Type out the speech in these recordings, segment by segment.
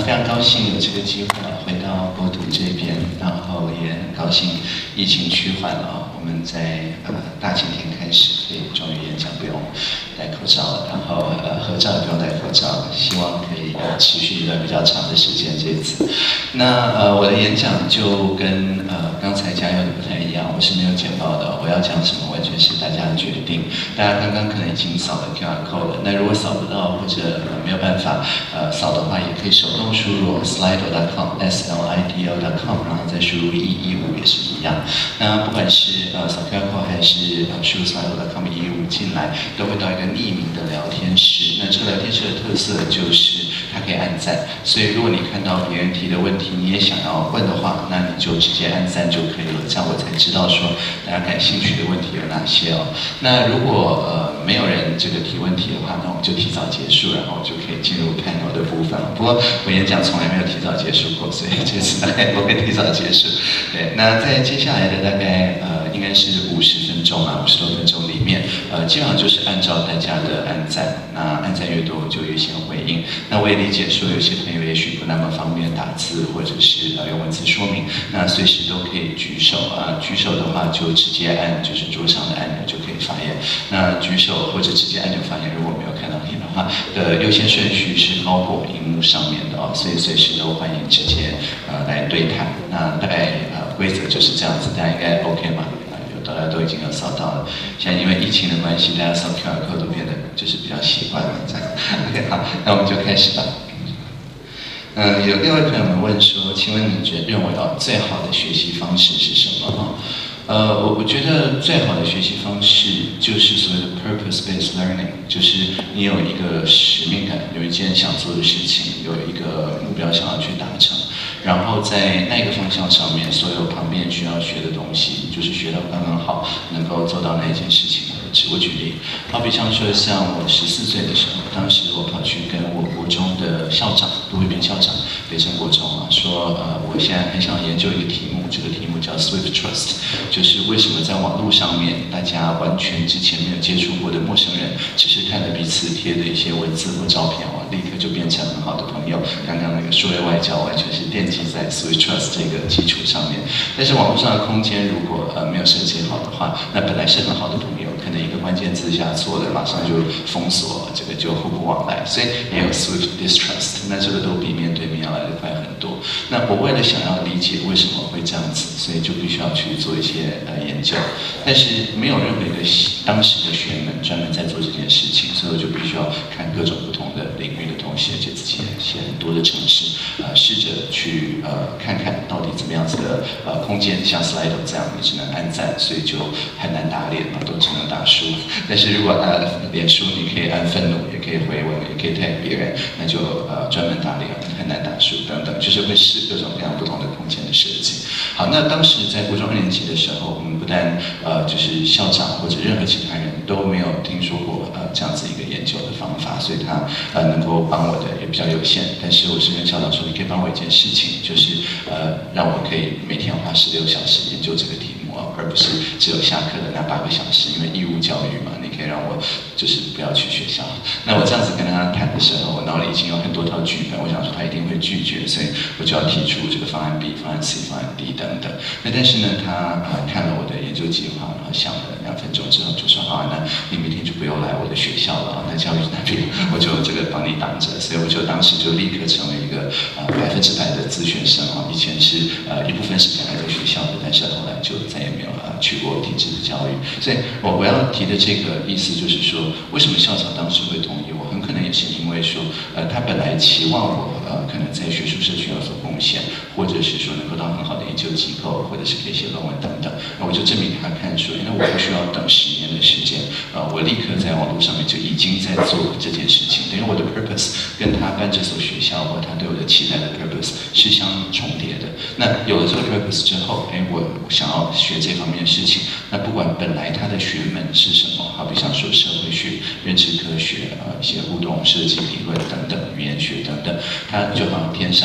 非常高兴有这个机会回到国土这边，然后也很高兴疫情趋缓了，我们在大晴天开始可以终于演讲不用戴口罩了，然后合照也不用戴口罩，希望可以持续一段比较长的时间这一次。那我的演讲就跟刚才加油的不太一样，我是没有简报的，我要讲什么完全是大家的决定。大家刚刚可能已经扫了 QR code 了，那如果扫不到或者没有办法扫的话，也可以手动输入 slido.com slido.com， 然后再输入115也是一样。那不管是扫 QR code 还是输入 slido.com 115进来，都会到一个匿名的聊天室。那这个聊天室的特色就是它可以按赞，所以如果你看到别人提的问题，你也想要问的话，那你就直接按赞就可以了，这样我才知道说大家感兴趣的问题有哪些哦。那如果没有人这个提问题的话，那我们就提早结束，然后就可以进入panel的部分了。不过我演讲从来没有提早结束过，所以这次大概不会提早结束。对，那在接下来的大概应该是50分钟啊，50多分钟里面，基本上就是按照大家的按赞，那按赞越多就越先回应。那我也理解说有些朋友也许不那么方便打字，或者是用文字说明，那随时都可以举手啊。举手的话就直接按就是桌上的按钮就可以发言。那举手或者直接按钮发言，如果没有看到你的话，优先顺序是高过荧幕上面的哦，所以随时都欢迎直接来对谈。那大概规则就是这样子，大家应该 OK 吗？大家都已经有扫到了，现在因为疫情的关系，大家扫 QR code 都变得就是比较习惯了这样。OK， 好，那我们就开始吧。有各位朋友们问说，请问你认为最好的学习方式是什么？我觉得最好的学习方式就是所谓的 purpose-based learning， 就是你有一个使命感，有一件想做的事情，有一个目标想要去达成，然后在那个方向上面，所有旁边需要学的东西，就是学到刚刚好，能够做到那一件事情为止。我举例，好比像说，像我14岁的时候，当时我跑去跟我国中的校长杜慧斌校长，北城国中啊，说我现在很想研究一个题目，这个题目叫 Swift Trust， 就是为什么在网络上面，大家完全之前没有接触过的陌生人，只是看了彼此贴的一些文字或照片立刻就变成很好的朋友。刚刚那个数位外交完全是奠基在 Swift Trust 这个基础上面。但是网络上的空间如果没有设计好的话，那本来是很好的朋友，可能一个关键字下错了，马上就封锁，这个就互不往来。所以也有 Swift Distrust， 那这个都比面对面要来的快很多。那我为了想要理解为什么会这样子，所以就必须要去做一些研究。但是没有任何一个当时的学门专门在做这件事情，所以我就必须要看各种不同的领域的东西，而且自己也写很多的程式，试着去看看到底怎么样子的空间，像 Slido 这样，你只能按赞，所以就很难打脸嘛，都只能打输。但是如果脸书，你可以按愤怒，也可以回文，也可以 tag 别人，那就专门打脸，很难打输等等，就是会试各种各样不同的空间的设计。好，那当时在国中2年级的时候，我们不但就是校长或者任何其他人都没有听说过这样子一个研究的方法，所以他能够帮我的也比较有限。但是我是跟校长说，你可以帮我一件事情，就是让我可以每天花16小时研究这个题目而不是只有下课的那8个小时，因为义务教育嘛，你可以让我就是不要去学校。那我这样子跟他谈的时候，我脑里已经有很多套剧本，我想说他一定会拒绝，所以我就要提出这个方案 B、方案 C、方案 D 等等。那但是呢，他看了我的研究计划，然后想了2分钟之后就说：“好，那你明天就不用来我的学校了，那教育那边我就这个帮你挡着。”所以我就当时就立刻成为一个100%的自学生啊。以前是一部分时间还在学校的，但是后来就再也没有去过体制的教育。所以我要提的这个意思就是说，为什么校长当时会同意我？很可能也是因为说，他本来期望我可能在学术社区有所贡献，或者是说能够到很好的研究机构，或者是可以写论文等等。那我就证明给他看说，因为我不需要等10年的时间，我立刻在网络上面就已经在做这件事情。等于我的 purpose 跟他办这所学校或他对我的期待的 purpose 是相重叠的。那有了这个 purpose 之后，我想要学这方面的事情，那不管本来他的学门是什么，好比像说社会学、认知科学一些互动设计理论等等，语言学等等，它就好像天上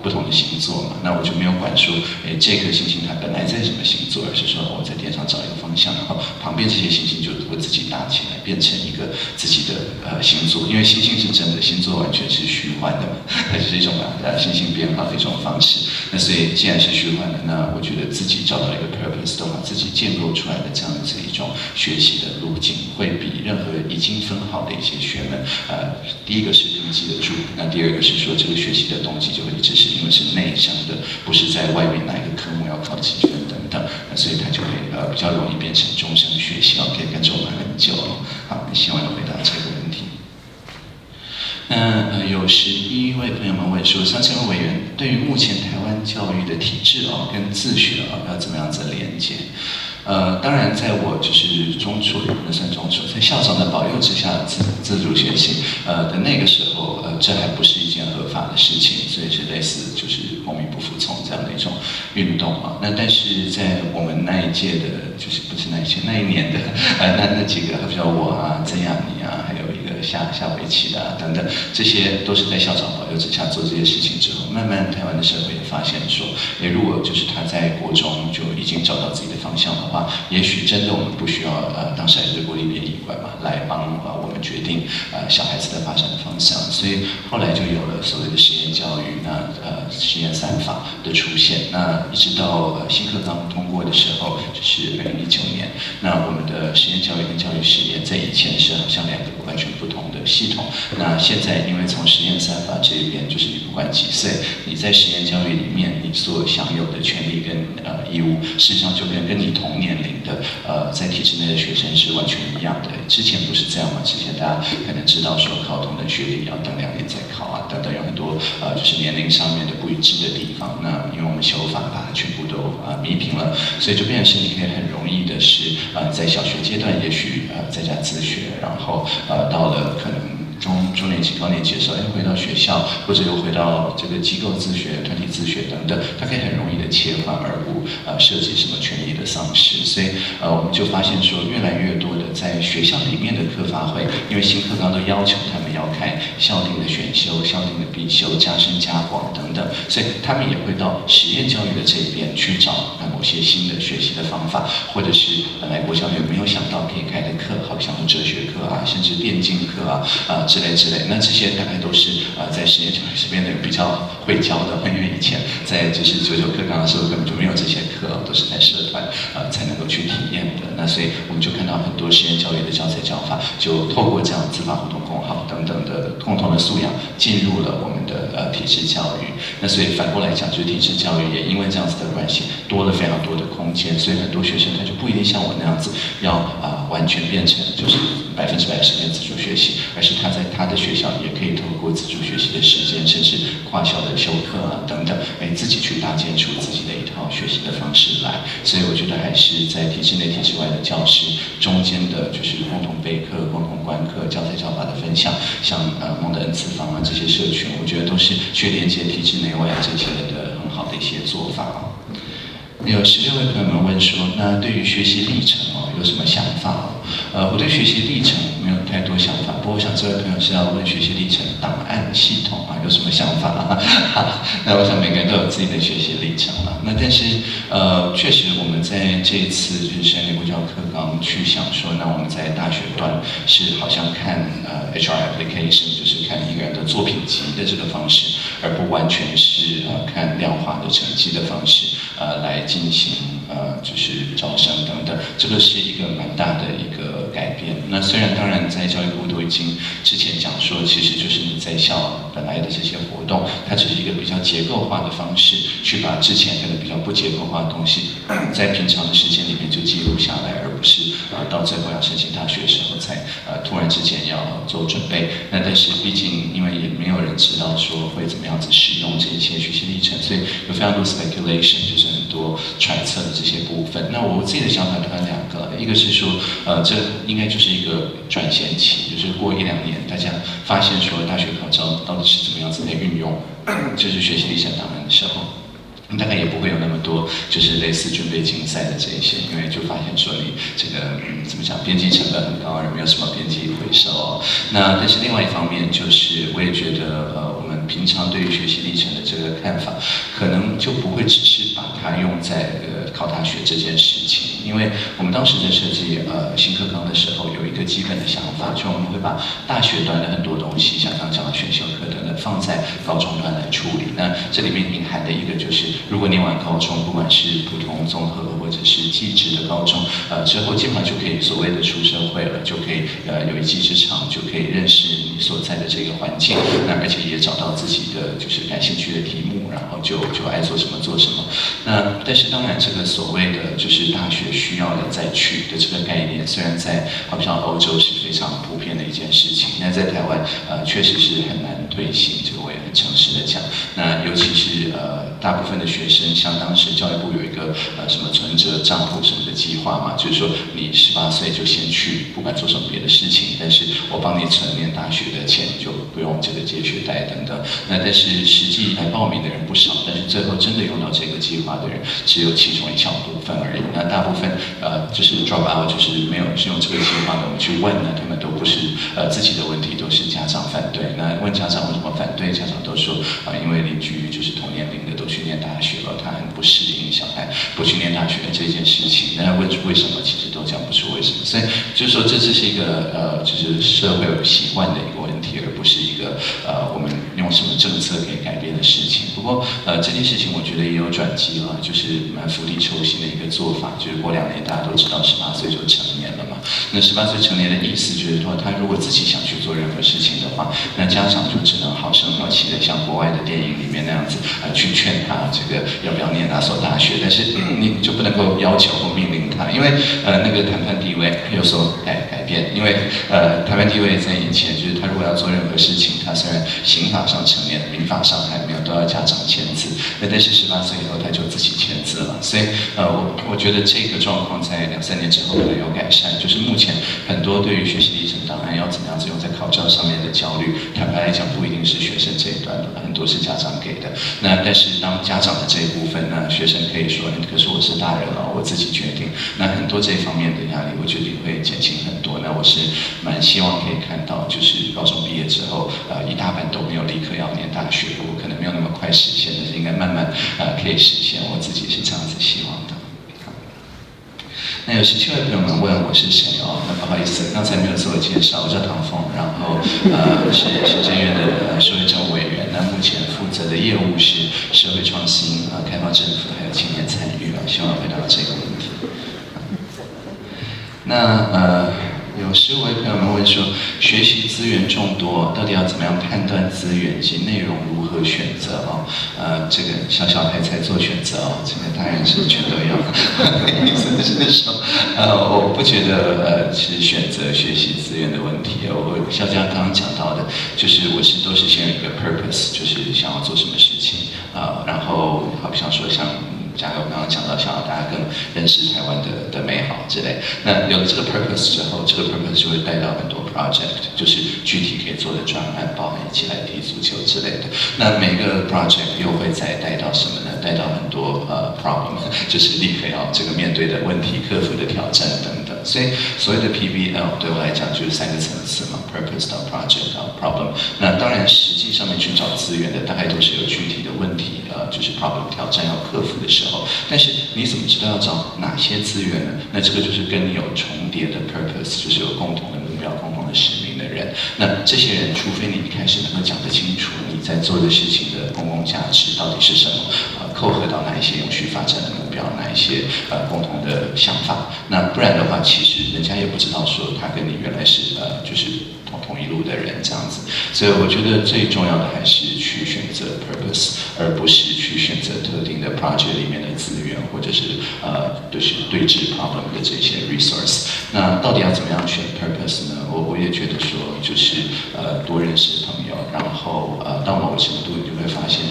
不同的星座嘛，那我就没有管说，这颗星星它本来在什么星座，而是说我在天上找一个方向，然后旁边这些星星就会自己搭起来，变成一个自己的星座。因为星星是真的，星座完全是虚幻的嘛，它只是一种把星星编号的一种方式。那所以既然是虚幻的，那我觉得自己找到一个 purpose 的话，自己建构出来的这样子一种学习的路径，会比任何已经分好的一些学门，第一个是可以记得住，那第二个是说这个学习的动机就会一直是因为是内生的，不是在外面哪一个科目要考几分等等，所以它就会比较容易变成终生学习，可以跟着我们很久了。好，希望能回答这个问题。那有11位朋友们问说，像这位委员对于目前台湾教育的体制跟自学要怎么样子连接？当然，在我就是中辍，也不能算中辍，在校长的保佑之下自主学习的那个时候，这还不是一件合法的事情，所以是类似就是公民不服从这样的一种运动啊。那但是在我们那一届的，就是不是那一届那一年的，那几个，比如我啊、曾雅妮啊，还有一个夏围棋啊等等，这些都是在校长保佑之下做这些事情之后，慢慢台湾的社会也发现说，如果就是他在国中就已经找到自己的方向的话，也许真的我们不需要当时还是国立编译馆嘛，来帮我们决定小孩子的发展的方向，所以后来就有了所谓的实验教育，那实验3法的出现，那一直到新课纲通过的时候，就是2019年，那我们的实验教育跟教育实验在以前是好像2个完全不同的系统，那现在因为从实验3法这一边，就是你不管几岁，你在实验教育里面你所享有的权利跟义务，事实上就跟你同年龄的在体制内的学生是完全一样的。之前不是这样嘛？之前大家可能知道说考同等学历要等2年再考啊，等等，有很多就是年龄上面的不一致的地方。那因为我们修法把它全部都弥平了，所以就变成是你可以很容易的是在小学阶段也许在家自学，然后到了可能中年级、高年级的时候，回到学校，或者又回到这个机构自学、团体自学等等，它可以很容易的切换，而不涉及什么权益的丧失。所以我们就发现说，越来越多的在学校里面的课发会，因为新课纲都要求他们要开校定的选修、校定的必修、加深加广等等，所以他们也会到实验教育的这边去找某些新的学习的方法，或者是本来国教院没有想到可以开的课，好像哲学课啊，甚至电竞课啊之类，那这些大概都是在实验教育这边的人比较会教的，因为以前在就是99课纲的时候根本就没有这些课，都是在社团才能够去体验的。那所以我们就看到很多实验教育的教材教法，就透过这样自发互动共好等等的共同的素养，进入了我们的体制教育。那所以反过来讲，就是体制教育也因为这样子的关系，多了非常多的空间，所以很多学生他就不一定像我那样子要完全变成就是100%实践自主学习，而是他在他的学校也可以透过自主学习的时间，甚至跨校的修课啊等等，自己去搭建出自己的一套学习的方式来。所以我觉得还是在体制内、体制外的教师中间的，就是共同备课、共同观课、教材教法的分享，像蒙德恩次方啊这些社群，我觉得都是去连接体制内外这些的很好的一些做法。有16位朋友们问说，那对于学习历程有什么想法？我对学习历程没有太多想法，不过我想这位朋友是要问学习历程档案系统有什么想法那我想每个人都有自己的学习历程了。那但是确实我们在这一次就是实验国教课纲去想说，那我们在大学段是好像看HR application， 就是看一个人的作品集的这个方式，而不完全是看量化的成绩的方式来进行就是招生等等，这个是一个蛮大的一个改变。那虽然当然在教育部都已经之前讲说，其实就是你在校本来的这些活动，它只是一个比较结构化的方式，去把之前可能比较不结构化的东西，在平常的时间里面就记录下来，而不是到最后要申请大学的时候才突然之间要做准备。那但是毕竟因为也没有人知道说会怎么样子使用这一些学习历程，所以有非常多 speculation， 就是很多揣测的这些部分。那我自己的想法大概2个，一个是说这应该就是一个转衔期，就是过1-2年，大家发现说大学考招到底是怎么样子的运用，就是学习历程档案的时候。 大概也不会有那么多，就是类似军备竞赛的这一些，因为就发现说你这个怎么讲，编辑成本很高，而没有什么编辑回收哦。那但是另外一方面，就是我也觉得我们平常对于学习历程的这个看法，可能就不会只是把它用在考大学这件事情，因为我们当时在设计新课纲的时候，有一个基本的想法，就我们会把大学端的很多东西，像刚刚讲的选修课等等，放在高中端来处理。那这里面隐含的一个就是。如果念完高中，不管是普通、综合或者是技职的高中，之后基本上就可以所谓的出社会了，就可以有一技之长，就可以认识你所在的这个环境，那而且也找到自己的就是感兴趣的题目，然后就爱做什么做什么。那但是当然，这个所谓的就是大学需要的再去的这个概念，虽然在好像欧洲是非常普遍的一件事情，但在台湾确实是很难推行，这个我也很诚实的讲。那尤其是大部分的学生，像当时教育部有一个什么存折账户什么的计划嘛，就是说你18岁就先去，不管做什么别的事情，但是我帮你存念大学的钱，就不用这个借学贷等等。那但是实际来报名的人不少，但是最后真的用到这个计划的人，只有其中一小部分而已。那大部分就是 drop out， 就是没有是用这个计划的，我们去问呢，他们都不是自己的问题，都是家长反对。那问家长为什么反对，家长都说因为邻居就是同年龄的都去念大学了，他很不适应小孩不去念大学这件事情。那问为什么，其实都讲不出为什么。所以就是说，这只是一个就是社会习惯的一个问题，而不是一个我们用什么政策可以改变的事情。不过这件事情我觉得也有转机了，就是蛮釜底抽薪的一个做法，就是过2年大家都知道18岁就成年了嘛。那18岁成年的意思就是说，他如果自己想去做任何事情的话，那家长就只能好声好气的像国外的电影里面那样子去劝他这个要不要念哪所大学，但是你就不能够要求或命令他，因为那个谈判地位有所改变，因为谈判地位在以前就是他如果要做任何事情，他虽然刑法上成年，民法上还没有，都要家长签字，那但是18岁以后他就自己签字了，所以我觉得这个状况在2-3年之后可能有改善，就是目前很多对于学习历程档案要怎么样子用在考照上面的焦虑，坦白来讲不一定是学生这一端的，很多是家长给的。那但是当家长的这一部分呢，学生可以说，可是我是大人了，我自己决定。那很多这方面的压力，我觉得会减轻很多。那我是蛮希望可以看到，就是高中毕业之后，一大半都没有立刻要念大学，我可能没有那么快实现，但是应该慢慢可以实现。我自己是这样子希望的。那有17位朋友们问我是谁哦，那不好意思，刚才没有自我介绍，我叫唐凤，然后是行政院的社会政务委员，那目前负责的业务是社会创新、开发政府还有青年参与希望回答这个问题。那有15位朋友们问说，学习资源众多，到底要怎么样判断资源及内容如何选择哦？这个小小孩才做选择哦，这个当然是全都要。意思是说，我不觉得是选择学习资源的问题。我肖家刚刚讲到的，就是都是先有一个 purpose， 就是想要做什么事情然后好像说像。加油！刚刚讲到想要大家更认识台湾的美好之类，那有了这个 purpose 之后，这个 purpose 就会带到很多 project， 就是具体可以做的专案，包含一起来踢足球之类的。那每个 project 又会再带到什么呢？带到很多problem， 就是立刻要这个面对的问题、克服的挑战等等。所以所谓的 PBL 对我来讲就是3个层次嘛 ，purpose 到 project 到 problem。那当然实际上面去找资源的，大概都是有具体的问题就是 problem 挑战要克服的时候。但是你怎么知道要找哪些资源呢？那这个就是跟你有重叠的 purpose， 就是有共同的目标、共同的使命的人。那这些人，除非你一开始能够讲得清楚你在做的事情的公共价值到底是什么，扣合到哪一些永续发展的目标，哪一些共同的想法。那不然的话，其实人家也不知道说他跟你原来是就是同一路的人这样子。所以我觉得最重要的还是去选择 purpose， 而不是去选择特定的 project 里面的资源，或者是就是对峙 problem 的这些 resource。那到底要怎么样选 purpose 呢？我也觉得说，就是多认识朋友，然后到某个程度你就会发现说，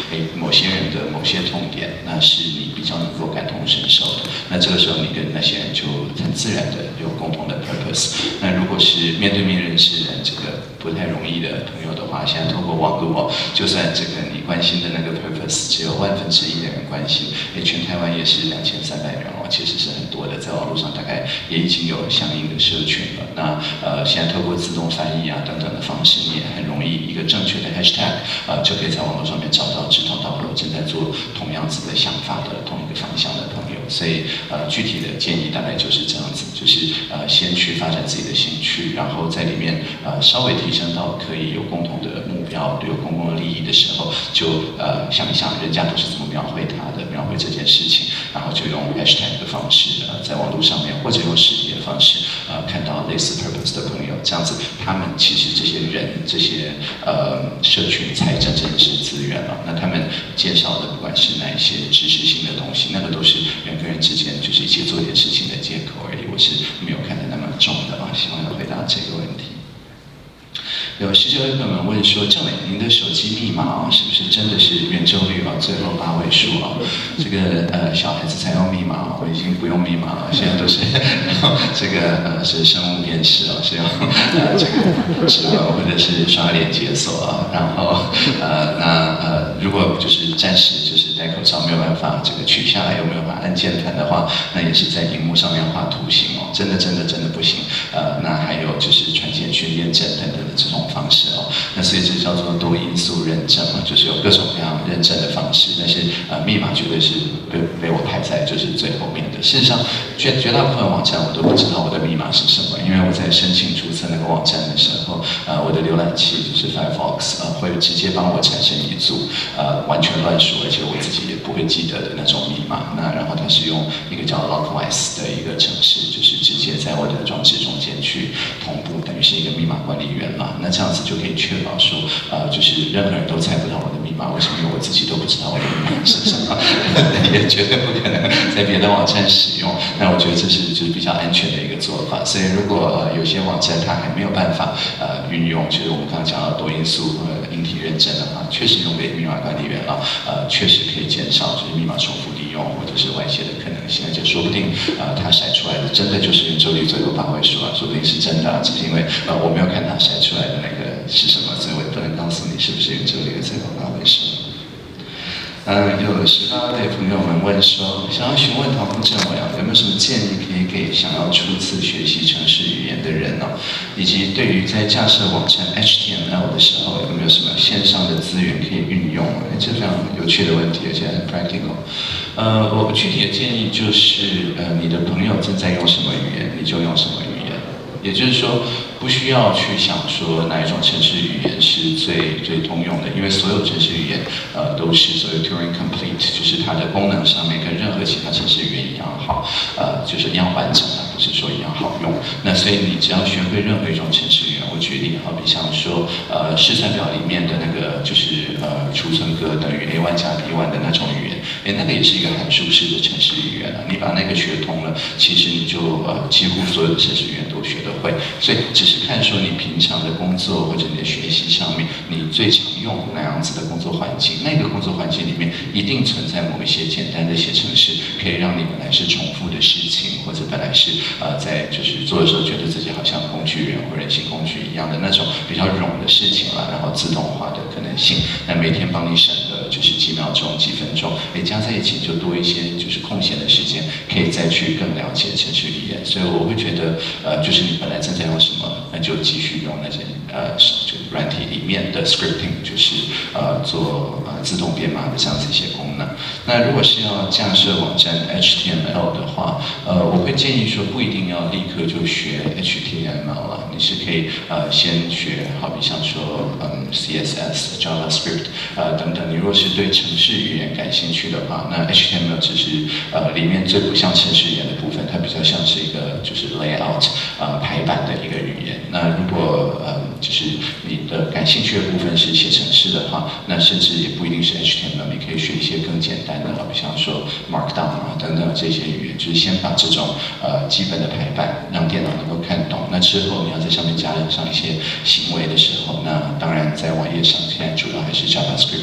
某些人的某些痛点，那是你比较能够感同身受的。那这个时候你跟那些人就很自然的有共同的 purpose。那如果是面对面认识人，这个不太容易的朋友的话，现在透过网络，就算这个你关心的那个 purpose 只有1/1000的人关心，全台湾也是2300人哦，其实是很多的，在网络上大概也已经有相应的社群了。那现在透过自动翻译啊等等的方式，你也很容易一个正确的 hashtag 就可以在网络上面找到志同道合正在做同样子的想法的同一个方向的朋友。所以具体的建议大概就是这样子，就是先去发展自己的兴趣，然后在里面稍微提升到可以有共同的目标、有公共的利益的时候，就想一想人家都是怎么描绘他的，描绘这件事情，然后就用 hashtag 的方式在网络上面，或者用实体的方式看到类似 purpose 的朋友，这样子他们其实这些人这些社群才真正是资源了。那他们介绍的不管是哪一些知识性的东西，那个都是人跟人之间就是一起做点事情的借口而已，我是没有看得那么重的啊。希望能回答这个问题。有19位朋友们问说，郑伟，您的手机密码是不是真的是圆周率最后8位数这个小孩子才用密码我已经不用密码了，现在都是这个是生物辨识是用这个指纹或者是刷脸解锁然后如果就是暂时就是戴口罩没有办法这个取下来，又没有办法按键盘的话，那也是在荧幕上面画图形真的不行。那还有就是传简讯验证等等的这种方式那所以这叫做多因素认证就是有各种各样认证的方式，但是密码绝对是被我排在就是最后面的。事实上，绝大部分网站我都不知道我的密码是什么，因为我在申请注册那个网站的时候，我的浏览器就是 Firefox 会直接帮我产生一组完全乱数，而且我自己也不会记得的那种密码。那然后它是用一个叫 Lockwise 的一个程式，就是直接在我的装置中间去同步，等于是一个密码管理员了。那这样子就可以确保说，就是任何人都猜不到我的密码。为什么？因为我自己都不知道我的密码是什么，也绝对不可能在别的网站使用。那我觉得这是就是比较安全的一个做法。所以如果有些网站它还没有办法运用，就是我们刚刚讲到多因素硬体认证的话，确实用给密码管理员确实可以减少就是密码重复利用或者是外泄的可能性，而且说不定它筛出来的真的就是圆周率最后8位数说不定是真的只是因为我没有看它筛出来的那个是什么，所以我也不能告诉你是不是圆周率的最后8位数。有18位朋友们问说，想要询问陶副政委有没有什么建议可以给想要初次学习程式语言的人以及对于在架设网站 HTML 的时候有没有什么线上的资源可以运用？这非常有趣的问题，而且很 practical。我具体的建议就是，你的朋友正在用什么语言，你就用什么语言。也就是说，不需要去想说哪一种程式语言是最通用的，因为所有程式语言都是所谓 Turing complete， 就是它的功能上面跟任何其他程式语言一样好，就是一样完整不是说一样好用。那所以你只要学会任何一种程式语言，我举例好比像说试算表里面的那个就是储存格等于 A1 加 B1 的那种语言，那个也是一个函数式的程式语言你把那个学通了，其实你就几乎所有的程式语言都学得会。所以只是看说你平常的工作或者你的学习上面，你最常用那样子的工作环境，那个工作环境里面一定存在某一些简单的写程式，可以让你本来是重复的事情，或者本来是在就是做的时候觉得自己好像工具人或人形工具一样的那种比较冗的事情然后自动化的可能性，那每天帮你省的就是几秒钟、几分钟，加在一起就多一些就是空闲的时间，可以再去更了解程式语言。所以我会觉得就是你本来正在用什么，那就继续用那些就软体里面的 scripting， 就是做自动编码的这样子一些功能。那如果是要架设网站 HTML 的话，我会建议说不一定要立刻就学 HTML 了，你是可以先学，好比像说CSS、JavaScript 等等。你如果是对程式语言感兴趣的话，那 HTML 只是里面最不像程式语言的部分，它比较像是一个就是 layout 排版的一个语言。那如果就是你的感兴趣的部分是写程式的话，那甚至也不一定是 HTML， 你可以学一些更简单的，好比像说 Markdown 等等这些语言，就是先把这种基本的排版让电脑能够看懂。那之后你要在上面加上一些行为的时候，那当然在网页上现在主要还是 JavaScript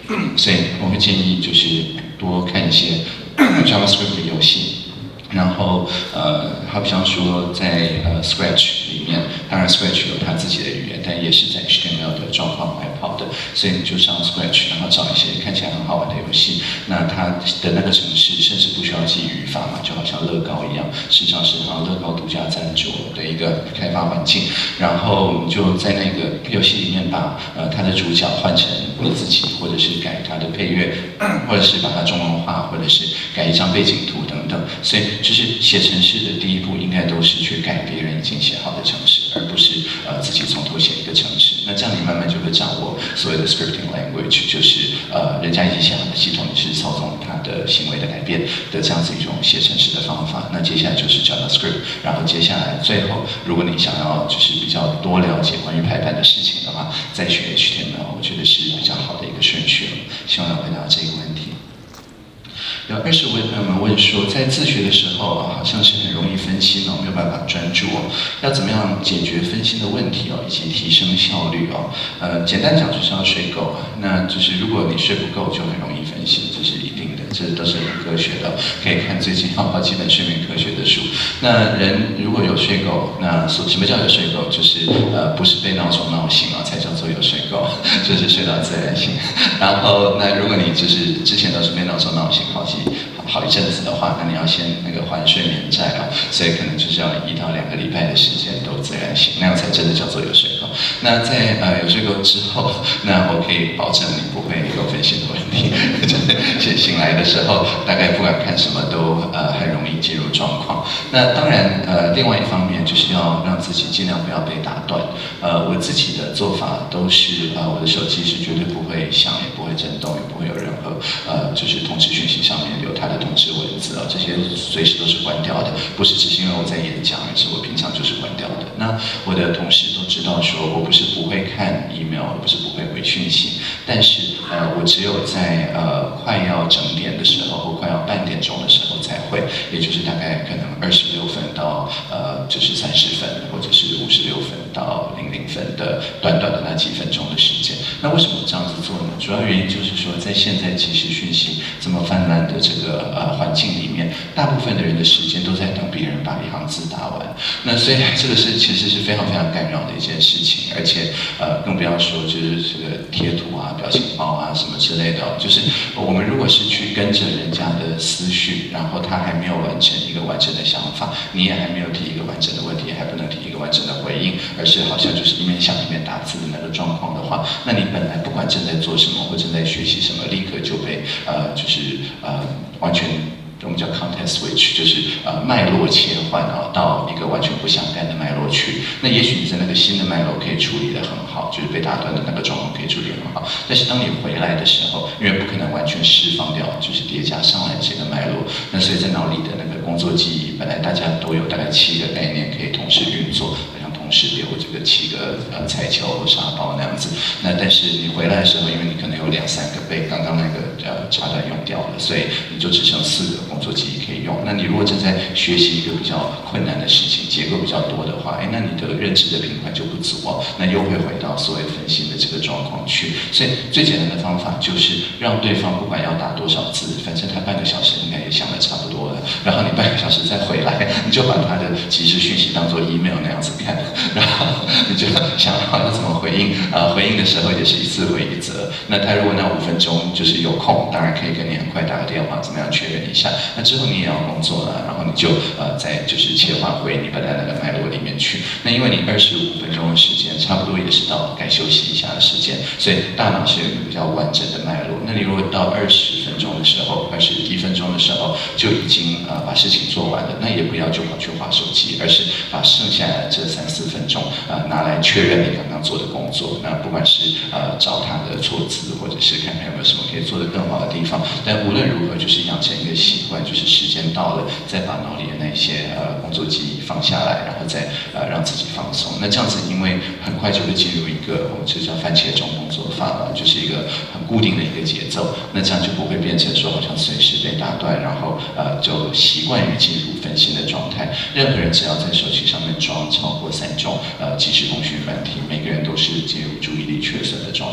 所以我会建议就是多看一些 JavaScript 的游戏。然后好比像说在Scratch 里面，当然 Scratch 有它自己的语言，但也是在 HTML 的状况来跑的，所以你就上 Scratch， 然后找一些看起来很好玩的游戏。那它的那个程式甚至不需要记语法嘛，就好像乐高一样，事实上是好像乐高独家赞助的一个开发环境。然后你就在那个游戏里面把它的主角换成你自己，或者是改它的配乐，或者是把它中文化，或者是改一张背景图等等。所以就是写程式的第一步，应该都是去改别人已经写好的程式，而不是自己从头写一个程式。那这样你慢慢就会掌握所谓的 scripting language， 就是人家已经写好的系统，你是操纵它的行为的改变的这样子一种写程式的方法。那接下来就是 JavaScript， 然后接下来最后，如果你想要就是比较多了解关于排版的事情的话，再学 HTML， 我觉得是比较好的一个顺序了。希望要回答这个问题。有20位朋友们问说，在自学的时候好像是很容易分心没有办法专注要怎么样解决分心的问题以及提升效率简单讲就是要睡够那就是如果你睡不够，就很容易分心，这是一定的，这都是很科学的，可以看最近好几本睡眠科学的书。那人如果有睡够，那什么叫有睡够？就是不是被闹钟闹醒才叫做有睡够，就是睡到自然醒。然后那如果你就是之前都是被闹钟闹醒好一阵子的话，那你要先还睡眠债所以可能就是要1到2个礼拜的时间都自然醒，那样才真的叫做有睡够。那在有睡够之后，那我可以保证你不会有分心的问题，就是醒来的时候，大概不管看什么都很容易进入状况。那当然另外一方面就是要让自己尽量不要被打断。我自己的做法都是我的手机是绝对不会响，也不会震动，也不会有任何就是通知讯息上面有它的通知文字这些随时都是关掉的，不是只是因为我在演讲，而是我平常就是关掉的。那我的同事都知道说，我不是不会看 email， 我不是不会回讯息，但是我只有在快要整点的时候或快要半点钟的时候才会，也就是大概可能26分到就是30分，或者是56分到00分的短短的那几分钟的时间。那为什么这样子做呢？主要原因就是说，在现在即时讯息这么泛滥的这个环境里面，大部分的人的时间都在等别人把一行字打完。那所以这个其实是非常非常干扰的一件事情，而且更不要说就是这个贴图表情包什么之类的就是我们如果是去跟着人家的思绪，然后他还没有完成一个完整的想法，你也还没有提一个完整的问题，还不能提一个完整的回应，而是好像就是一面想一面打字的那个状况的话，那你本来不管正在做什么或正在学习什么，立刻就被就是完全我们叫 context switch， 就是脉络切换到一个完全不相干的脉络去。那也许你在那个新的脉络可以处理得很好，就是被打断的那个状况可以处理得很好。但是当你回来的时候，因为不可能完全释放掉，就是叠加上来这个脉络，那所以在脑里的那个工作记忆，本来大家都有大概7个概念可以同时运作。是留这个7个彩球或沙包那样子，那但是你回来的时候，因为你可能有2、3个被刚刚那个插段用掉了，所以你就只剩4个工作记忆可以用。那你如果正在学习一个比较困难的事情，结构比较多的话，那你的认知的频宽就不足那又会回到所谓分心的这个状况去。所以最简单的方法就是让对方不管要打多少字，反正他半个小时应该也想得差不多了，然后你半个小时再回来，你就把他的即时讯息当作 email 那样子看。然后你就想好要怎么回应回应的时候也是1次回1则。那他如果那5分钟就是有空，当然可以跟你很快打个电话，怎么样确认一下。那之后你也要工作了，然后你就再就是切换回你本来那个脉络里面去。那因为你25分钟的时间，差不多也是到该休息一下的时间，所以大脑是有一个比较完整的脉络。那你如果到20分钟的时候，21分钟的时候就已经把事情做完了，那也不要就跑去滑手机，而是把剩下来这3、4分钟拿来确认你刚刚做的工作。那不管是找他的错字，或者是看看有没有什么可以做得更好的地方。但无论如何，就是养成一个习惯，就是时间到了，再把脑里的那些工作记忆放下来，然后再让自己放松。那这样子，因为很快就会进入一个我们这叫番茄钟工作法就是一个很固定的一个节奏。那这样就不会变成说好像随时被打断，然后就习惯于进入分心的状态。任何人只要在手机上面装超过3种即时通讯软体，每个人都是进入注意力缺损的状态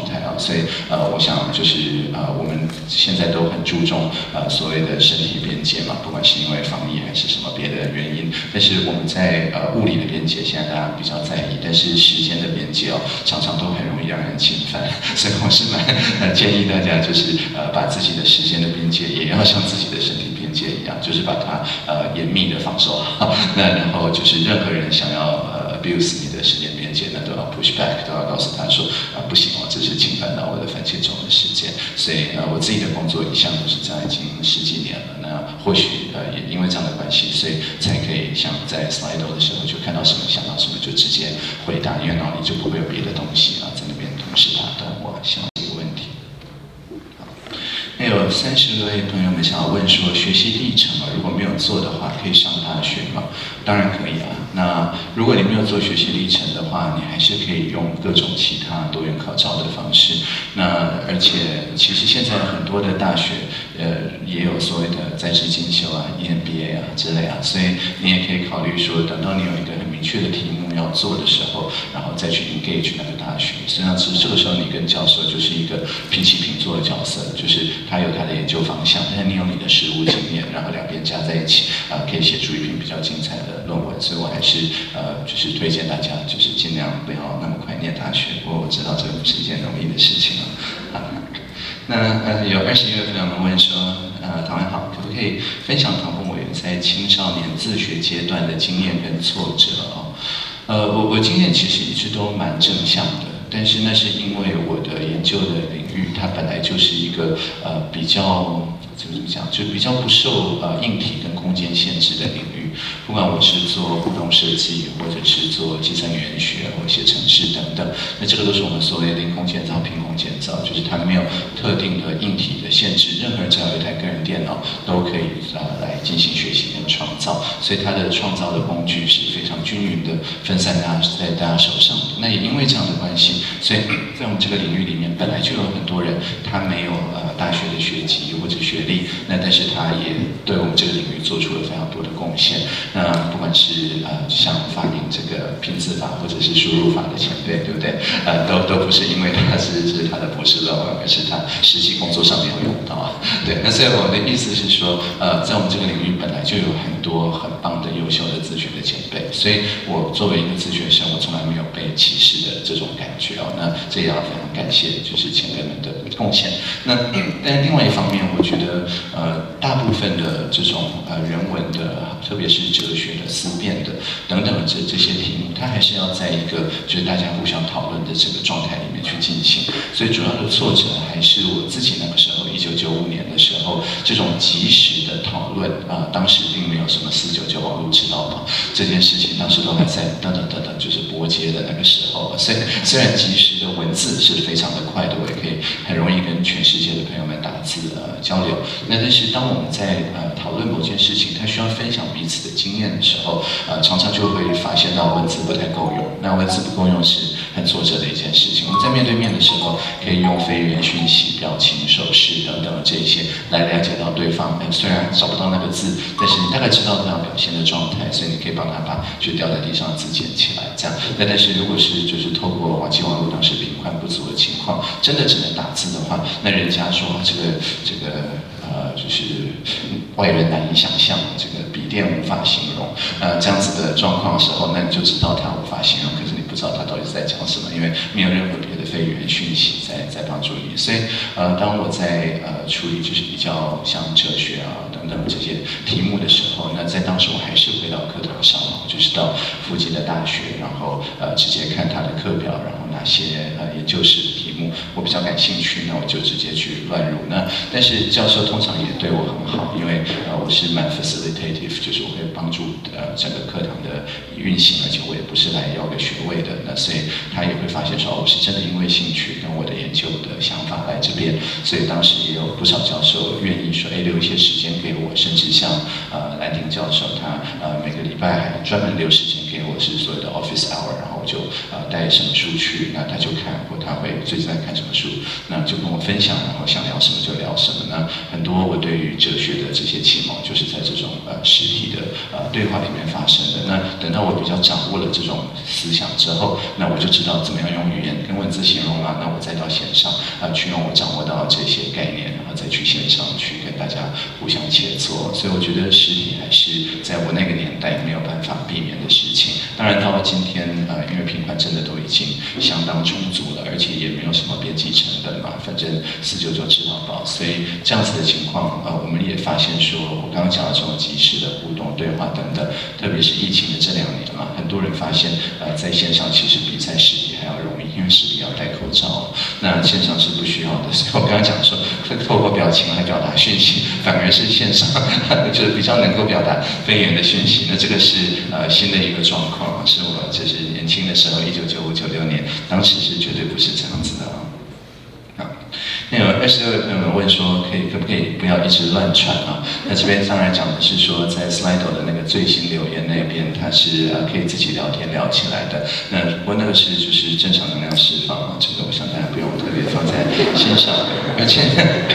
所以我想就是我们现在都很注重所谓的身体边界嘛，不管是因为防疫还是什么别的原因，但是我们在物理的边界现在大家比较在意，但是时间的边界常常都很容易让人侵犯，所以我是蛮建议大家就是把自己的时间的边界也要像自己的身体边界一样，就是把它严密的放手好，那然后就是任何人想要abuse 你的时间边界，那都要 push back， 都要告诉他说不行哦，这是侵犯到我的番茄钟的时间。所以我自己的工作一向都是这样，已经10几年了。那或许也因为这样的关系，所以才可以像在 Slido 的时候就看到什么想到什么就直接回答，因为脑里就不会有别的东西在那边同时打断我想这个问题。还有30位朋友们想要问说，学习历程如果没有做的话，可以上大学吗？当然可以啊。那如果你没有做学习历程的话，你还是可以用各种其他多元考照的方式。那而且其实现在很多的大学也有所谓的在职进修EMBA 之类所以你也可以考虑说，等到你有一个很明确的题目要做的时候，然后再去 engage 那个大学。实际上是这个时候你跟教授就是一个平起平坐的角色，就是他有他的研究方向，但是你有你的实务经验，然后两边加在一起，可以写出一篇比较精彩的论文。所以我还是就是推荐大家，就是尽量不要那么快念大学。不过我知道这不是一件容易的事情那有21位朋友们问说，唐文好，可不可以分享唐凤委员在青少年自学阶段的经验跟挫折我经验其实一直都蛮正向的。但是那是因为我的研究的领域，它本来就是一个比较怎么讲，就比较不受硬体跟空间限制的领域。不管我是做互动设计，或者是做计算语言学，或写程式等等，那这个都是我们所谓的零空建造、凭空建造，就是它没有特定的硬体的限制，任何人只要有一台个人电脑，都可以来进行学习跟创造。所以它的创造的工具是非常均匀的分散在大家手上的。那也因为这样的关系，所以在我们这个领域里面，本来就有很多人他没有大学的学籍或者学历，那但是他也对我们这个领域做出了非常多的贡献。那不管是像发明这个拼字法或者是输入法的前辈，对不对？都不是因为他是他的博士论文，而是他实际工作上面有用到。对，那所以我的意思是说，在我们这个领域本来就有很多很棒的、优秀的自学的前辈，所以我作为一个自学生，我从来没有被歧视的这种感觉那这也要非常感谢就是前辈们的贡献。但另外一方面，我觉得大部分的这种人文的，特别是哲学的、思辨的等等这些题目，它还是要在一个就是大家互相讨论的这个状态里面去进行。所以主要的挫折还是我自己那个时候1995年的时候，这种即时的讨论当时并没有什么499网络知道吗？这件事情当时都还在就是拨接的那个时候。所以虽然即时的文字是非常的快的，我也可以很容易跟全世界的朋友们打字交流。但是当我们在讨论某件事情，它需要分享彼此的经验的时候，常常就会发现到文字不太够用。那文字不够用是很挫折的一件事情。我们在面对面的时候，可以用非语言讯息、表情、手势等等这些来了解到对方。虽然找不到那个字，但是你大概知道他要表现的状态，所以你可以帮他把就掉在地上的字捡起来，这样。但是如果是就是透过网络当时频宽不足的情况，真的只能打字的话，那人家说这个就是外人难以想象，这个笔电无法形容，这样子的状况的时候，那你就知道它无法形容，可是你不知道它到底是在讲什么，因为没有任何别的非语言讯息在帮助你。所以当我在处理就是比较像哲学等等这些题目的时候，那在当时我还是回到课堂上就是到附近的大学，然后直接看他的课表，然后哪些研究室的题目我比较感兴趣，那我就直接去乱入。但是教授通常也对我很好，因为我是蛮 facilitative， 就是我会帮助整个课堂的运行，而且我也不是来要个学位的，那所以他也会发现说我是真的因为兴趣跟我的研究的想法来这边，所以当时也有不少教授愿意说留一些时间给我，甚至像兰亭教授他每个礼拜还专门留时间给我，是所谓的 office hour， 然后我就带什么书去，那他就看，或他会最近在看什么书，那就跟我分享，然后想聊什么就聊什么。那很多我对于哲学的这些启蒙，就是在这种实体的对话里面发生的。那等到我比较掌握了这种思想之后，那我就知道怎么样用语言跟文字形容啊，那我再到线上去用我掌握到这些概念，然后再去线上去跟大家互相切磋。所以我觉得实体还是在我那个年代没有办法避免的事情。当然到了今天，因为品管真的都已经相当充足了，而且也没有什么边际成本嘛，反正499吃到饱。所以这样子的情况，我们也发现说，我刚刚讲的这种即时的互动对话等等，特别是疫情的这2年嘛，很多人发现，在线上其实比在实体还要容易，因为实体要戴口罩，那线上是不需要的。所以我刚刚讲说，透过表情来表达讯息，反而是线上就是比较能够表达非言的讯息。那这个是新的一个状况，是我就是年轻的时候，1995、96年，当时是绝对不是这样子的。那有22位朋友们问说，可不可以不要一直乱传啊？那这边当然讲的是说，在 Slido 的那个最新留言那边，它是可以自己聊天聊起来的。那不过那个是就是正常能量释放啊，这个我想大家不用特别放在心上。而且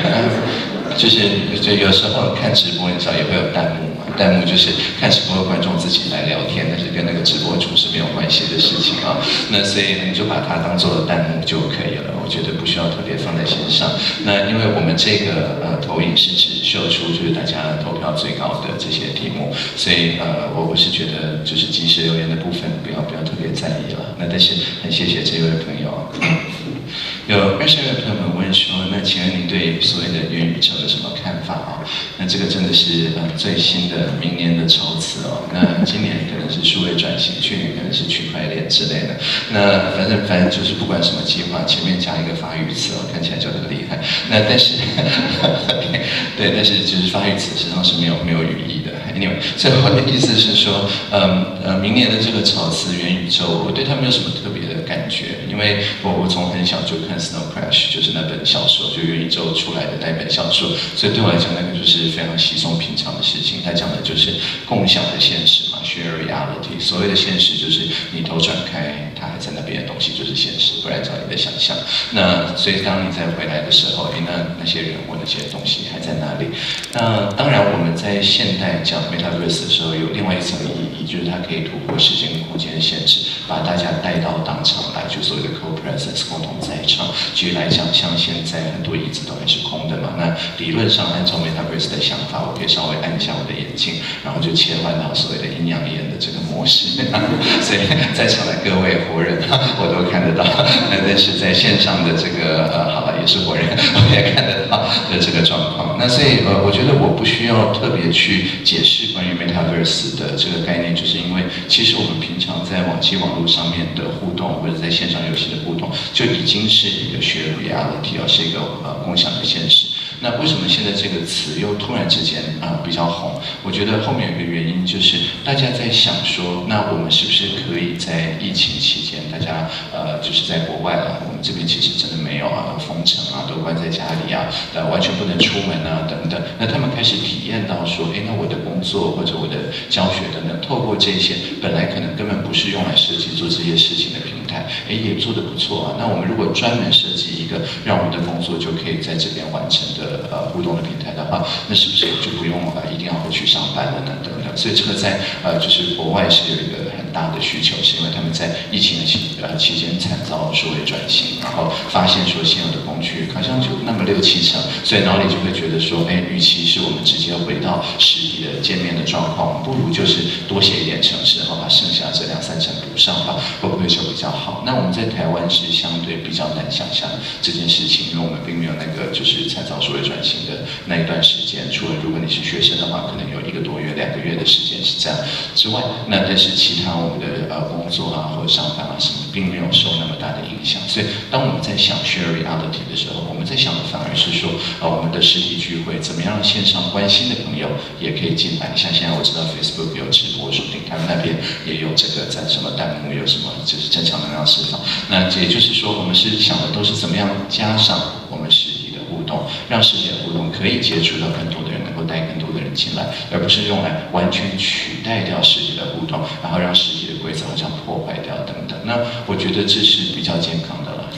就有时候看直播，你知道也会有弹幕嘛？弹幕就是看直播的观众自己来聊天，但是跟那个直播主是没有关系的事情啊。那所以你就把它当做弹幕就可以了，我觉得不需要特别放在心上。那因为我们这个投影是只秀出就是大家投票最高的这些题目，所以我是觉得就是即时留言的部分不要特别在意了。那但是很谢谢这位朋友。有22位朋友们问说，那请问您对所谓的元宇宙有什么看法啊？那这个真的是最新的明年的筹词哦。那今年可能是数位转型，去年可能是区块链之类的。那反正就是不管什么计划，前面加一个法语词哦，看起来就很厉害。那但是对，但是就是法语词实际上是没有语义的。Anyway， 所以我的意思是说，明年的这个筹词元宇宙，我对它没有什么特别的感觉，因为我从很小就看 Snow Crash， 就是那本小说，就元宇宙出来的那本小说，所以对我来讲，那个就是非常稀松平常的事情。它讲的就是共享的现实嘛 ，share reality。所谓的现实就是你头转开，它还在那边的东西就是现实，不然找你的想象。那所以当你再回来的时候，那些人或那些东西还在哪里？那当然我们在现代讲 Metaverse 的时候，有另外一层意义，就是它可以突破时间空间的限制，把大家带到当场来，就所谓的 co-presence 共同在场。举例来讲，像现在很多椅子都还是空的嘛，那理论上按照 Metaverse 的想法，我可以稍微按一下我的眼睛，然后就切换到所谓的阴阳眼的这个模式。所以在场的各位活人，我都看得到。但是在线上的这个好了，也是活人，我也看得到的这个状况。那所以我觉得我不需要特别去解释关于 Metaverse 的这个概念，就是因为其实我们平常在网络上面的互动，或者在线上游戏的互动，就已经是一个 shared reality， 是一个共享的现实。那为什么现在这个词又突然之间比较红？我觉得后面有一个原因，就是大家在想说，那我们是不是可以在疫情期间，大家就是在国外了，我们这边其实真的没有封城都关在家里完全不能出门等等。那他们开始体验到说，那我的工作或者我的教学等等，透过这些本来可能根本不是用来设计做这些事情的平台，也做得不错那我们如果专门设计一个让我们的工作就可以在这边完成的互动的平台的话，那是不是就不用一定要回去上班了呢？等等。所以这个在就是国外是有一个很大的需求，是因为他们在疫情的期间惨遭数位转型，然后发现说现有的工具好像就那么6-7成，所以脑里就会觉得说，与其是我们直接回到实体的见面的状况，不如就是多写一点程式，然后把剩下这2-3成补上吧，会不会就比较好？那我们在台湾是相对比较难想象这件事情，因为我们并没有那个就是惨遭数位转型的那一段时间，除了如果你是学生的话，可能有1个多月、2个月的时间是这样之外，那但是其他我们的工作或者上班什么，并没有受那么大的影响。所以当我们在想 share reality 的时候，我们在想的反而是说，我们的实体聚会怎么样让线上关心的朋友也可以进来。像现在我知道 Facebook 有直播，说不定他们那边也有这个在什么弹幕，有什么就是正常能量释放。那也就是说，我们是想的都是怎么样加上我们实体的互动，让实体的互动可以接触到更多的人，能够带更多的人进来，而不是用来完全取代掉实体的互动，然后让实体的规则好像破坏掉等等。那我觉得这是比较健康的了。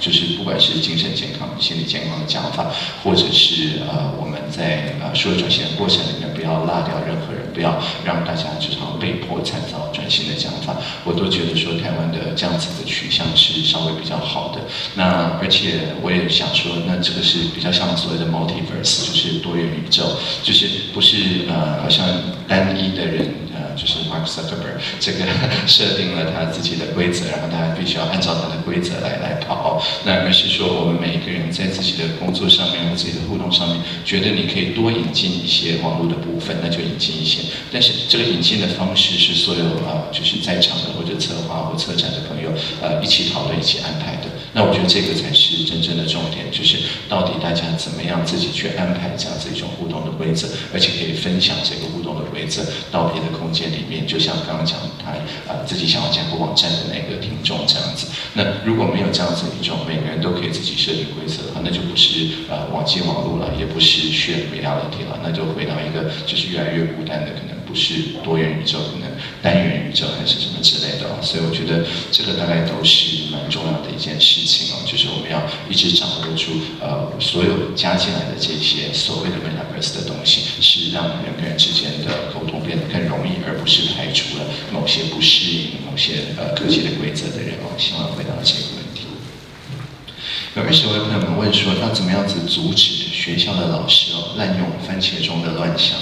就是不管是精神健康、心理健康的讲法，或者是我们在数位转型的过程里面不要落掉任何人，不要让大家就是好像被迫参照转型的讲法，我都觉得说台湾的这样子的取向是稍微比较好的。那而且我也想说，那这个是比较像所谓的 multiverse， 就是多元宇宙，就是不是好像单一的人。就是 Mark Zuckerberg 这个设定了他自己的规则，然后大家必须要按照他的规则来跑。那而是说，我们每一个人在自己的工作上面或自己的互动上面，觉得你可以多引进一些网络的部分，那就引进一些。但是这个引进的方式是所有就是在场的或者策划或策展的朋友一起讨论、一起安排的。那我觉得这个才是真正的重点，就是到底大家怎么样自己去安排这样子一种互动的规则，而且可以分享这个互动的规则到别的空间里面，就像刚刚讲他自己想要建个网站的那个听众这样子。那如果没有这样子一种每个人都可以自己设定规则的话，那就不是网际网络了，也不是shared reality了，那就回到一个就是越来越孤单的，可能不是多元宇宙，可能单元宇宙还是什么之类的。所以我觉得这个大概都是蛮重要的一件事情哦，就是我们要一直掌握住所有加进来的这些所谓的 metaverse 的东西，是让人跟人之间的沟通变得更容易，而不是排除了某些不适应某些科技的规则的人哦。希望回答这个问题。有20位朋友们问说，要怎么样子阻止学校的老师滥用番茄钟的乱象？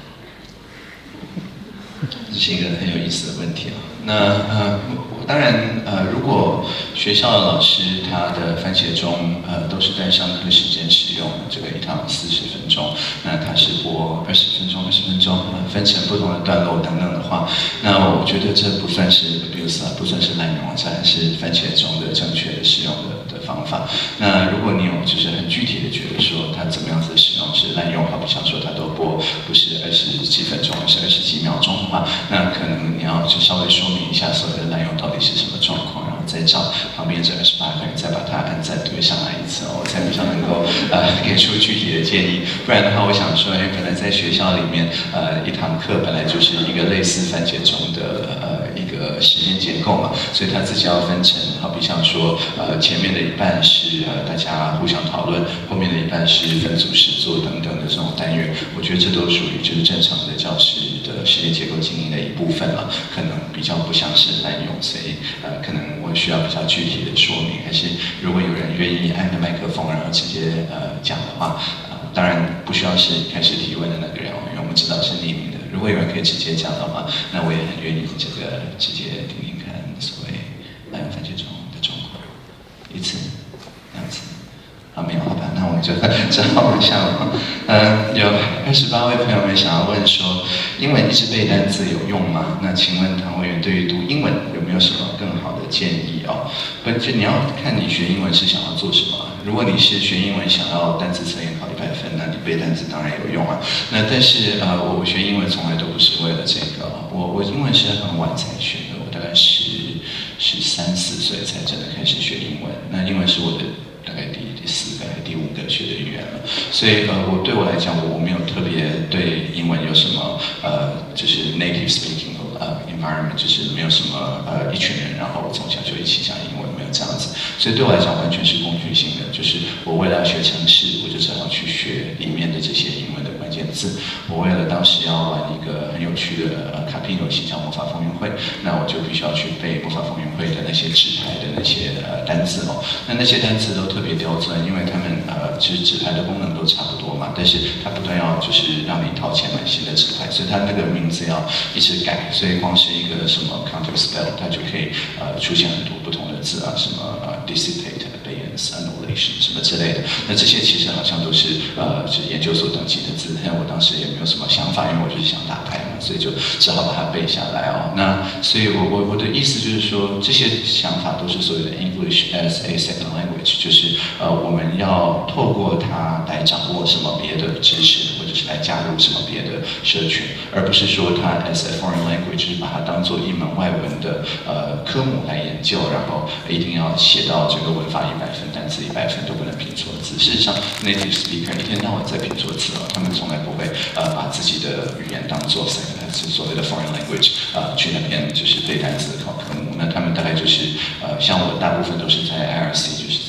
这是一个很有意思的问题啊。那当然如果学校的老师他的番茄钟都是在上课时间使用，这个一堂40分钟，那他是播20分钟，分成不同的段落等等的话，那我觉得这不算是 abuse 不算是滥用，这还是番茄钟的正确的使用的方法。那如果你有就是很具体的觉得说他怎么样子的使用是滥用，好比像说他都播不是20几分钟，而是20几秒钟的话，那可能你要就稍微说明一下所谓的滥用到底是什么状况，然后再找旁边这28个人再把它按赞推上来一次我才比较能够给出具体的建议。不然的话，我想说，本来在学校里面一堂课本来就是一个类似番茄钟的一个时间结构嘛，所以他自己要分成，好比像说前面的一半是大家互相讨论，后面的一半是分组实作等等的这种单元，我觉得这都属于就是正常的教师的时间结构经营的一部分了，可能比较不像是滥用，所以可能我需要比较具体的说明，还是如果有人愿意按个麦克风然后直接讲的话，当然不需要是开始提问的那个人因为我们知道是匿名的。如果有人可以直接讲的话，那我也很愿意这个直接听听看所谓滥用番茄钟的状况。1次、2次。没有，好吧，那我们就只好往下了。有28位朋友们想要问说，英文一直背单词有用吗？那请问唐委员对于读英文有没有什么更好的建议本就你要看你学英文是想要做什么。如果你是学英文想要单词测验考100分，那你背单词当然有用那但是我学英文从来都不是为了这个我英文是很晚才学的，我大概是13、14岁才真的开始学英文。那英文是我的大概第4个还是第5个学的语言了，所以对我来讲，我没有特别对英文有什么就是 native speaking environment， 就是没有什么一群人，然后从小就一起讲英文，没有这样子。所以对我来讲，完全是工具性的，就是我为了要学程式，我就只好去学里面的这些英文的关键字。我为了当时要玩一个很有趣的卡片游戏叫魔法风云会，那我就必须要去背魔法风云会的那些纸牌的那些单字那些单词都特别刁钻，因为他们其实纸牌的功能都差不多嘛，但是它不断要就是让你掏钱买新的纸牌，所以它那个名字要一直改，所以光是一个什么 counter spell， 它就可以出现很多不同的字什么dissipate、abeyance、annihilation 什么之类的。那这些其实好像都是是研究所等级的字，但我当时也没有什么想法，因为我就是想打牌嘛，所以就只好把它背下来那所以我的意思就是说，这些想法都是所谓的 English as a second language， 就是我们要透过它来掌握什么别的知识，或者是来加入什么别的社群，而不是说它 as a foreign language， 就是把它当做一门外文的科目来研究，然后一定要写到这个文法100分，单词100分都不能拼错字。事实上 ，native speaker 一天到晚在拼错字他们从来不会把自己的语言当做所谓的 foreign language 去那边就是背单词考科目。那他们大概就是像我大部分都是在 IRC， 就是在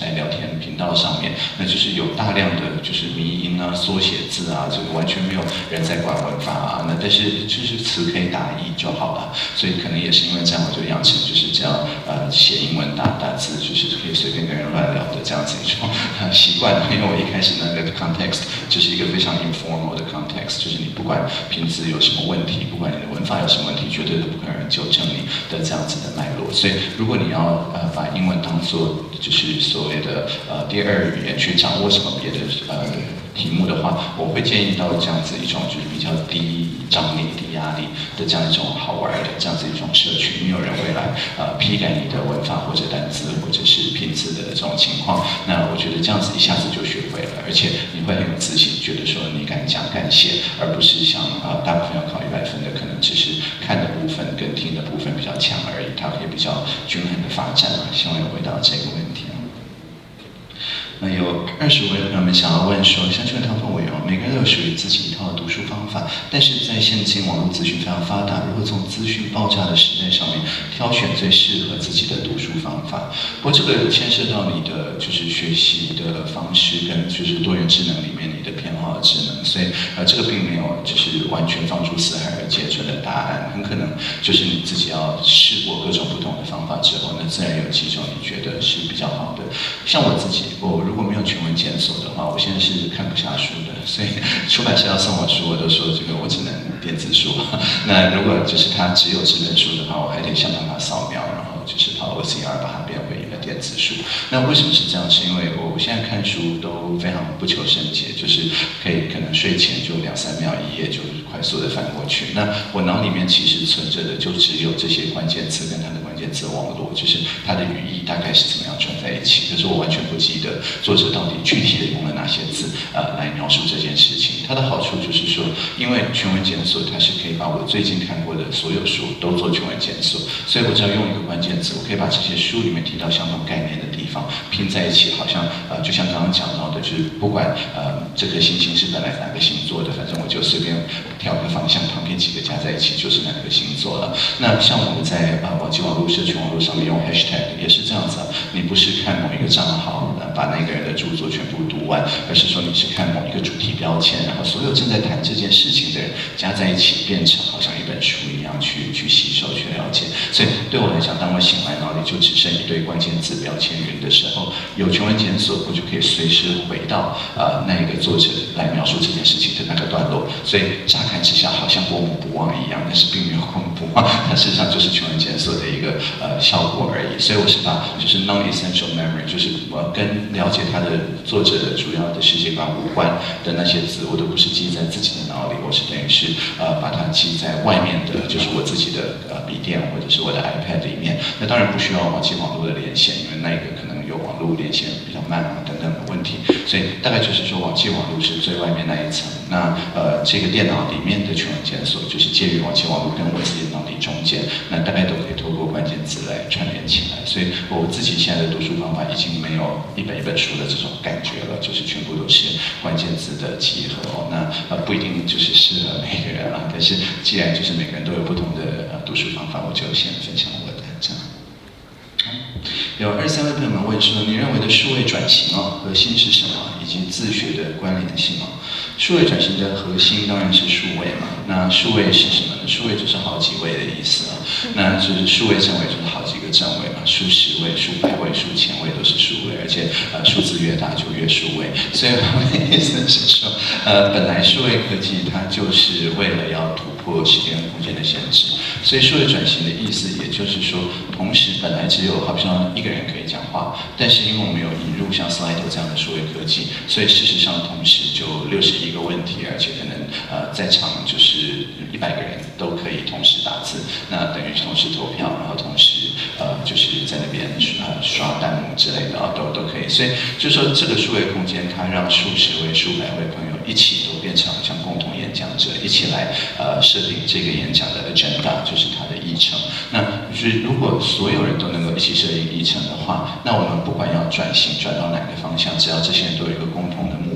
在聊天频道上面，那就是有大量的就是迷音啊、缩写字啊，这个完全没有人在管文法啊。那但是就是词可以打译就好了，所以可能也是因为这样，我就养成就是这样写英文打字，就是可以随便跟人乱聊的这样子一种习惯。因为我一开始那个 context 就是一个非常 informal 的 context， 就是你不管拼字有什么问题，不管你的文法有什么问题，绝对都不可能有人纠正你的这样子的脉络。所以如果你要把英文当做就是所谓的第二语言去掌握什么别的题目的话，我会建议到这样子一种就是比较低张力、低压力的这样一种好玩的这样子一种社群，没有人会来批改你的文法或者单字或者是拼字的这种情况。那我觉得这样子一下子就学会了，而且你会很有自信，觉得说你敢讲敢写，而不是像大部分要考100分的，可能只是看的部分跟听的部分比较强而已，它可以比较均衡的发展嘛。希望有回答这个问题。那有20位朋友们想要问说，像这位唐凤委员，每个人都有属于自己一套的读书方法，但是在现今网络资讯非常发达，如何从资讯爆炸的时代上面挑选最适合自己的读书方法？不过这个牵涉到你的就是学习的方式跟就是多元智能里面你的偏好的智能，所以这个并没有就是完全放诸四海而皆准的答案，很可能就是你自己要试过各种不同的方法之后，那自然有几种你觉得是比较好的。像我自己，我如果没有全文检索的话，我现在是看不下书的，所以出版社要送我书，我都说这个我只能电子书。那如果就是它只有纸本书的话，我还得想办法扫描，然后就是跑 OCR 把它变回一个电子书。那为什么是这样？是因为我现在看书都非常不求甚解，就是可能睡前就2、3秒一页就快速的翻过去。那我脑里面其实存着的就只有这些关键词跟它的关键词网络，就是它的语义大概是怎么样串在一起。可是我完全不记得作者到底具体的用了哪些字来描述这件事情。它的好处就是说，因为全文检索它是可以把我最近看过的所有书都做全文检索，所以我只要用一个关键词，我可以把这些书里面提到相同概念的地方拼在一起，好像就像刚刚讲到的，就是不管这颗星星是本来哪个星座的，反正我就随便挑个方向，旁边几个加在一起就是哪个星座了。那像我们在网际网络、社群网络上面用 hashtag 也是这样子啊，你不是看某一个账号把那个人的著作全部读完，而是说你是看某一个主题标签，然后所有正在谈这件事情的人加在一起，变成好像一本书一样去吸收、去了解。所以对我来讲，当我醒来脑里就只剩一堆关键字标签云的时候，有全文检索，我就可以随时回到那一个作者来描述这件事情的那个段落。所以乍看之下好像过目不忘一样，但是并没有过目不忘，它事实上就是全文检索的一个效果而已。所以我是把就是 non-essential memory， 就是跟了解他的作者的主要的世界观无关的那些字，我都不是记在自己的脑里，我是等于是把它记在外面的，就是我自己的笔电或者是我的 iPad 里面。那当然不需要网际网络的连线，因为那个可能有网络连线比较慢啊等等的问题。所以大概就是说，网际网络是最外面那一层。那这个电脑里面的全文检索就是介于网际网络跟我自己的脑力中间，那大概都可以透过关键字来串联起来。所以我自己现在的读书方法已经没有一本一本书的这种感觉了，就是全部都是关键字的集合哦。那不一定就是适合每个人啊，但是既然就是每个人都有不同的读书方法，我就先分享我的这样。有23位朋友们问说，你认为的数位转型核心是什么，以及自学的关联性数位转型的核心当然是数位嘛。那数位是什么呢？数位就是好几位的意思啊。那就是数位正位就是好几个正位嘛，数10位、数100位、数1000位都是数位，而且数字越大就越数位。所以我的意思是说，本来数位科技它就是为了要突破时间和空间的限制，所以数位转型的意思也就是说，同时本来只有好像一个人可以讲话，但是因为我们有引入像 Slido 这样的数位科技，所以事实上同时就61个问题，而且可能在场就是100个人都可以同时打字，那等于同时投票，然后同时就是在那边刷弹幕之类的都可以。所以就说这个数位空间，它让数10位、数100位朋友一起都变成像共同演讲者，一起来设定这个演讲的 agenda， 就是它的议程。那就是如果所有人都能够一起设定议程的话，那我们不管要转型转到哪个方向，只要这些人都有一个共同的目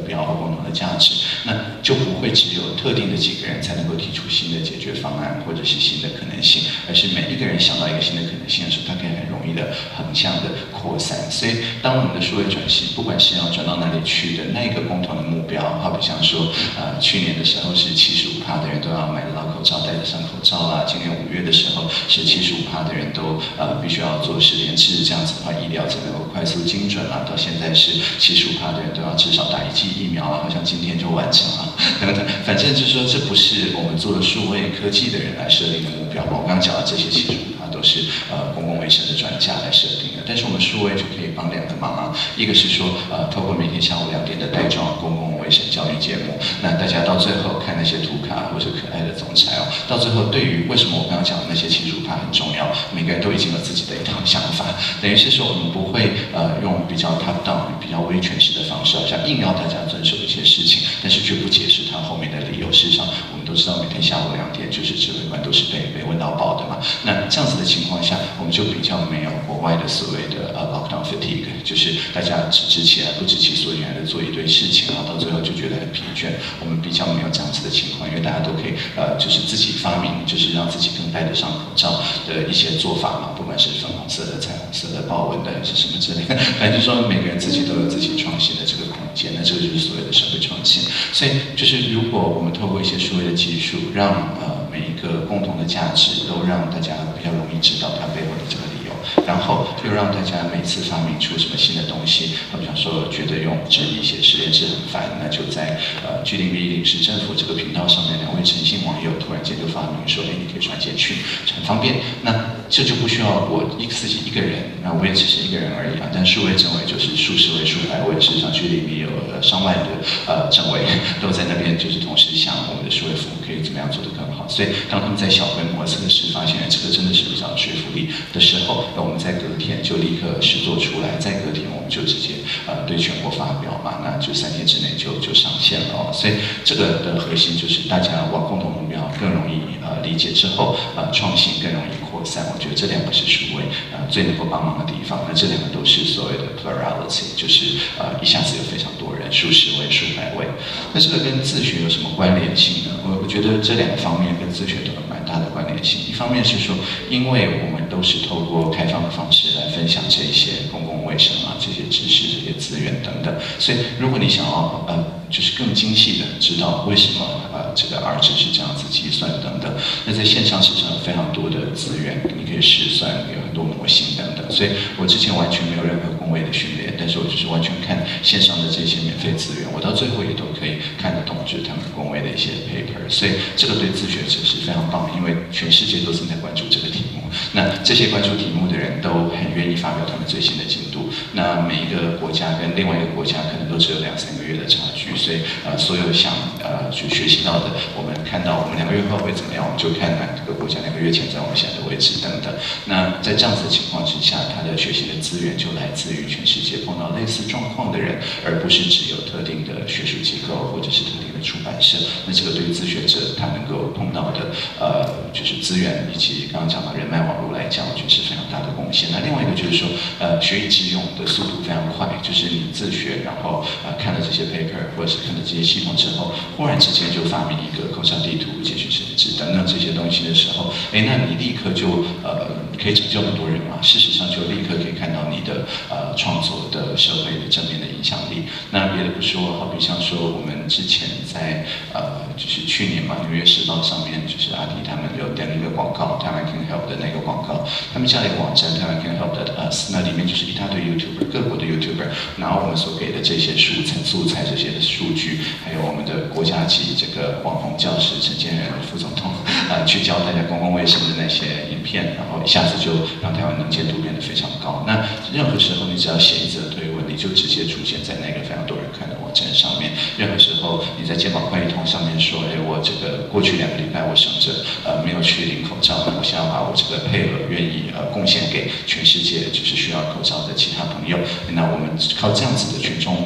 标或共同的价值，那就不会只有特定的几个人才能够提出新的解决方案或者是新的可能性，而是每一个人想到一个新的可能性的时候，他可以很容易的横向的扩散。所以，当我们的数位转型，不管是要转到哪里去的那个共同的目标，好比像说，去年的时候是75%的人都要买得到口罩，戴得上口罩啦。今年5月的时候是75%的人都必须要做实联制，这样子的话医疗才能够快速精准啦。到现在是75%的人都要至少打1剂疫苗了，好像今天就完成了等等。反正就是说，这不是我们做了数位科技的人来设定的目标。我刚刚讲的这些75%都是公共卫生的专家来设定的，但是我们数位就可以帮2个忙啊。一个是说透过每天下午2点的带状公共卫生教育节目，那大家到最后看那些图卡或者可爱的总裁哦，到最后对于为什么我刚刚讲的那些75%很重要，每个人都已经有自己的一套想法，等于是说我们不会用比较 top down 比较威权式的方式，好像硬要大家遵守一些事情，但是却不解释它后面的理由。事实上，我们都知道每天下午2点就是指挥官都是被问到爆的嘛。那这样子的情况下，我们就比较没有国外的所谓的lockdown fatigue， 就是大家只起来不知其所以然的做一堆事情，然后到最后就觉得很疲倦。我们比较没有这样子的情况，因为大家都可以就是自己发明，就是让自己更戴得上口罩的一些做法嘛，不管是粉红色的、彩虹色的、豹纹的还是什么之类的，反正就是说每个人自己都有自己创新的这个空间，那这个就是所谓的社会创新。所以就是如果我们透过一些数位的技术，让每一个共同的价值都让大家比较容易知道它背后的这个理由，然后又让大家每次发明出什么新的东西，好比说觉得用纸笔写实联制很烦，那就在G0V市政府这个频道上面，2位诚信网友突然间就发明说，你可以传简讯，很方便。那这就不需要我自己一个人，那我也只是一个人而已啊。但数位政委就是数十位、数百位，事实上G0V有上万的政委都在那边，就是同时想我们的数位服务可以怎么样做得更好。所以当他们在小规模测试发现这个真的是比较有说服力的时候，那我们在隔天就立刻实做出来，在隔天我们就直接对全国发表嘛，那就3天之内就上线了哦。所以这个的核心就是大家往共同目标更容易理解之后，创新更容易扩散。我觉得这2个是数位最能够帮忙的地方。那这2个都是所谓的 plurality， 就是一下子有非常多人，数十位、数百位。那这个跟自学有什么关联性呢？我觉得这2个方面跟自学都有蛮大的关联性。一方面是说，因为我们都是透过开放的方式来分享这些公共卫生啊、这些知识、这些资源等等，所以如果你想要就是更精细的知道为什么这个 R 值是这样子计算等等，那在线上市场有非常多的资源，你可以试算，有很多模型等等。所以我之前完全没有任何公卫的训练，但是我就是完全看线上的这些免费资源，我到最后也都可以看得懂，就是他们公卫的一些 paper。所以这个对自学者是非常棒的，因为全世界都正在关注这个题目。那这些关注题目的人都很愿意发表他们最新的进度。那每一个国家跟另外一个国家可能都只有2-3个月的差距，所以所有想去学习到的，我们看到我们2个月后会怎么样，我们就看哪个国家2个月前在我们现在的位置等等。那在这样子的情况之下，他的学习的资源就来自于全世界碰到类似状况的人，而不是只有特定的学术机构或者是特定的出版社。那这个对于自学者他能够碰到的就是资源以及刚刚讲到人脉网络来讲，我觉得是非常大的贡献。那另外一个就是说，学以致用的速度非常快，就是你自学，然后看了这些 paper 或者是看了这些系统之后，忽然之间就发明一个口罩地图、简讯设置等等这些东西的时候，那你立刻就可以拯救很多人嘛。事实上就立刻可以看到你的创作的社会的正面的影响力。那别的不说，好比像说我们之前在就是去年嘛，《纽约时报》上面就是阿迪他们有登一个广告，台湾 Can Help 的那个广告，他们架了一个网站，台湾 Can Help Us， 那里面就是一大堆 YouTuber， 各国的 YouTuber， 然后我们所给的这些素材这些的数据，还有我们的国家级这个网红教师陈建仁副总统去教大家公共卫生的那些影片，然后一下子就让台湾能见度变得非常高。那任何时候你只要写一则推文，你就直接出现在那个非常多人看的网站上面。任何时候你在健保快易通上面说，我这个过去2个礼拜我省着没有去领口罩，那我想要把我这个配额愿意贡献给全世界就是需要口罩的其他朋友。那我们靠这样子的群众募口罩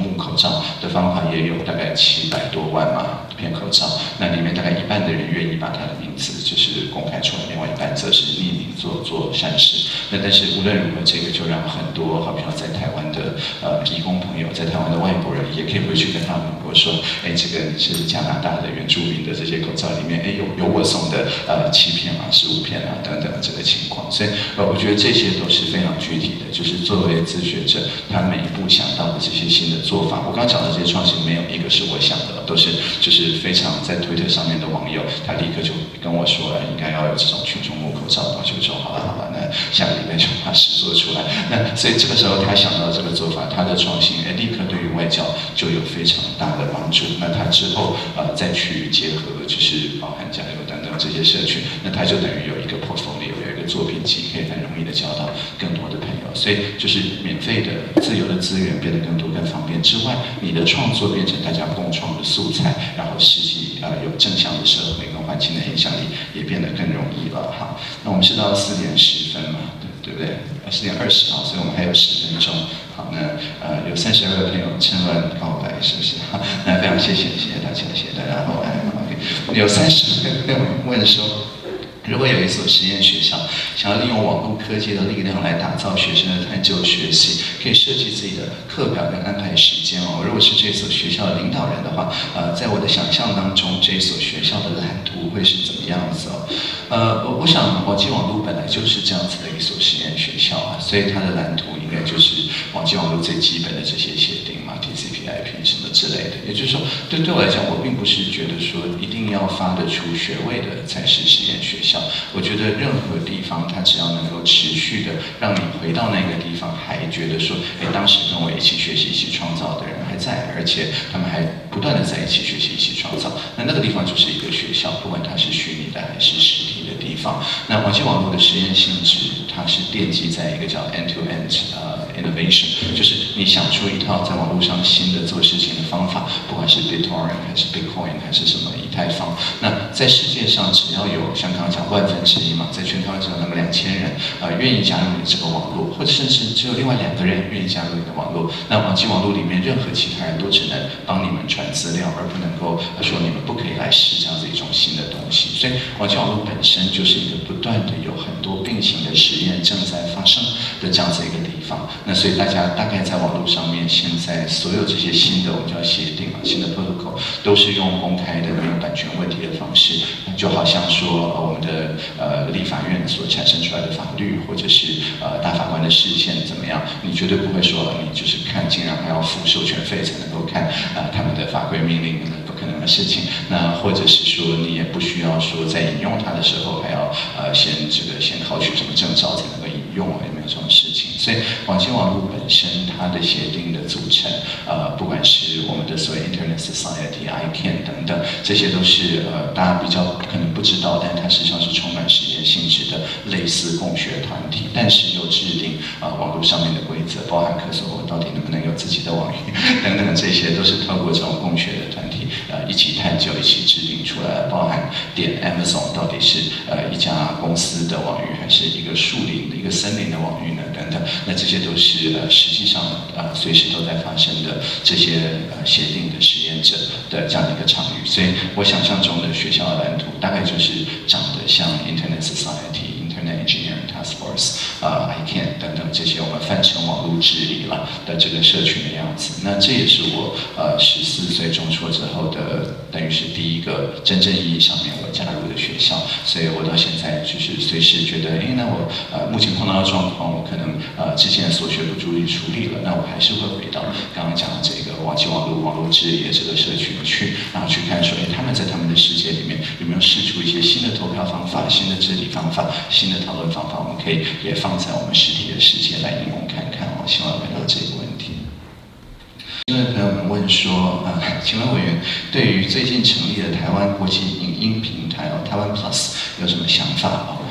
罩的方法也有大概700多万嘛片口罩，那里面大概一半的人愿意把他的名字就是公开出来，另外一半则是匿名做善事。那但是无论如何，这个就让很多好比说在台湾的移工朋友，在台湾的外国人也可以回去跟他们说，这个是加拿大的原住民的这些口罩里面，有我送的7片啊、15片啊等等这个情况。所以我觉得这些都是非常具体的，就是作为自学者，他每一步想到的这些新的做法，我刚刚讲的这些创新，没有一个是我想的，都是就是非常在推特上面的网友，他立刻就跟我说了，应该要有这种群众募口罩，然后就说好了，那下个礼拜就把实做出来。那所以这个时候他想到这个做法，他的创新，立刻对于外交就有非常大的帮助。那他之后再去结合，就是包含加油等等这些社群，那他就等于有一个 portfolio， 有一个作品集，可以很容易的交到更多的朋友。所以就是免费的、自由的资源变得更多、更方便之外，你的创作变成大家共创的素材，然后实际有正向的社会跟环境的影响力也变得更容易了。好，那我们是到4点10分嘛，对不对？4点20啊，所以我们还有10分钟。好，那有32个朋友趁乱告白，是不是？好，那非常谢谢大家，谢谢大家。好，OK， 有30个朋友问说，如果有一所实验学校想要利用网络科技的力量来打造学生的探究学习，可以设计自己的课表跟安排时间哦。如果是这所学校的领导人的话，在我的想象当中，这所学校的蓝图会是怎么样子哦？我想网际网络本来就是这样子的一所实验学校啊，所以它的蓝图应该就是网际网络最基本的这些协定嘛 ，TCP/IP 什么之类的。也就是说，对我来讲，我并不是觉得说一定要发得出学位的才是实验学校。我觉得任何地方，它只要能够持续的让你回到那个地方，还觉得说，当时跟我一起学习、一起创造的人还在，而且他们还不断的在一起学习、一起创造，那个地方就是一个学校，不管它是虚拟的还是实体的地方。那网际网络的实验性质，它是奠基在一个叫 end-to-end innovation， 就是你想出一套在网络上新的做事情的方法，不管是 BitTorrent 还是 Bitcoin 还是什么以太坊，那在世界上只要有像刚刚讲1/1000嘛，在全台湾只有那么2000人愿意加入你这个网络，或者甚至只有另外2个人愿意加入你的网络，那网际网络里面任何其他人都只能帮你们传资料，而不能够说你们不可以来试这样子一种新的东西。所以网际网络本身就是一个不断的有很多并行的实验正在发生的这样子一个地方。那所以大家大概在网络上面，现在所有这些新的我们叫协定新的 protocol 都是用公开的没有版权问题的方式，就好像说我们的立法院所产生出来的法律，或者是大法官的释宪怎么样，你绝对不会说你就是看，竟然还要付授权费才能够看他们的法规命令，不可能的事情。那或者是说你也不需要说在引用它的时候还要先考取什么证照才能够引用，也没有这种事情。所以网际网络本身它的协定的组成，不管是我们的所谓 Internet Society、ICANN 等等，这些都是大家比较可能不知道，但它实际上是充满实验性质的类似共学团体，但是又制定网络上面的规则，包含科索沃到底能不能有自己的网域等等，这些都是透过这种共学的团体一起探究、一起制定出来，包含Amazon 到底是一家公司的网域，还是一个树林的一个森林的网域呢？等等，那这些都是实际上随时都在发生的这些协定的实验者的这样的一个场域。所以我想象中的学校的蓝图大概就是长得像 Internet Society、Internet Engineering Task Force、ICANN 等等这些我们泛称网络治理了的这个社群的样子。那这也是我14岁中辍之后的，等于是第一个真正意义上面我加入的学校。所以我到现在就是随时觉得，那我目前碰到的状况，我可能之前所学不足以处理了，那我还是会回到刚刚讲的这个网际网络治理的这个社群去，然后去看说，他们在他们的世界里面有没有试出一些新的投票方法、新的治理方法、新的讨论方法，我们可以也放在我们实体的世界来应用看看。我希望回答这个问题。因为朋友们问说，请问委员对于最近成立的台湾国际影音平台台湾 Plus 有什么想法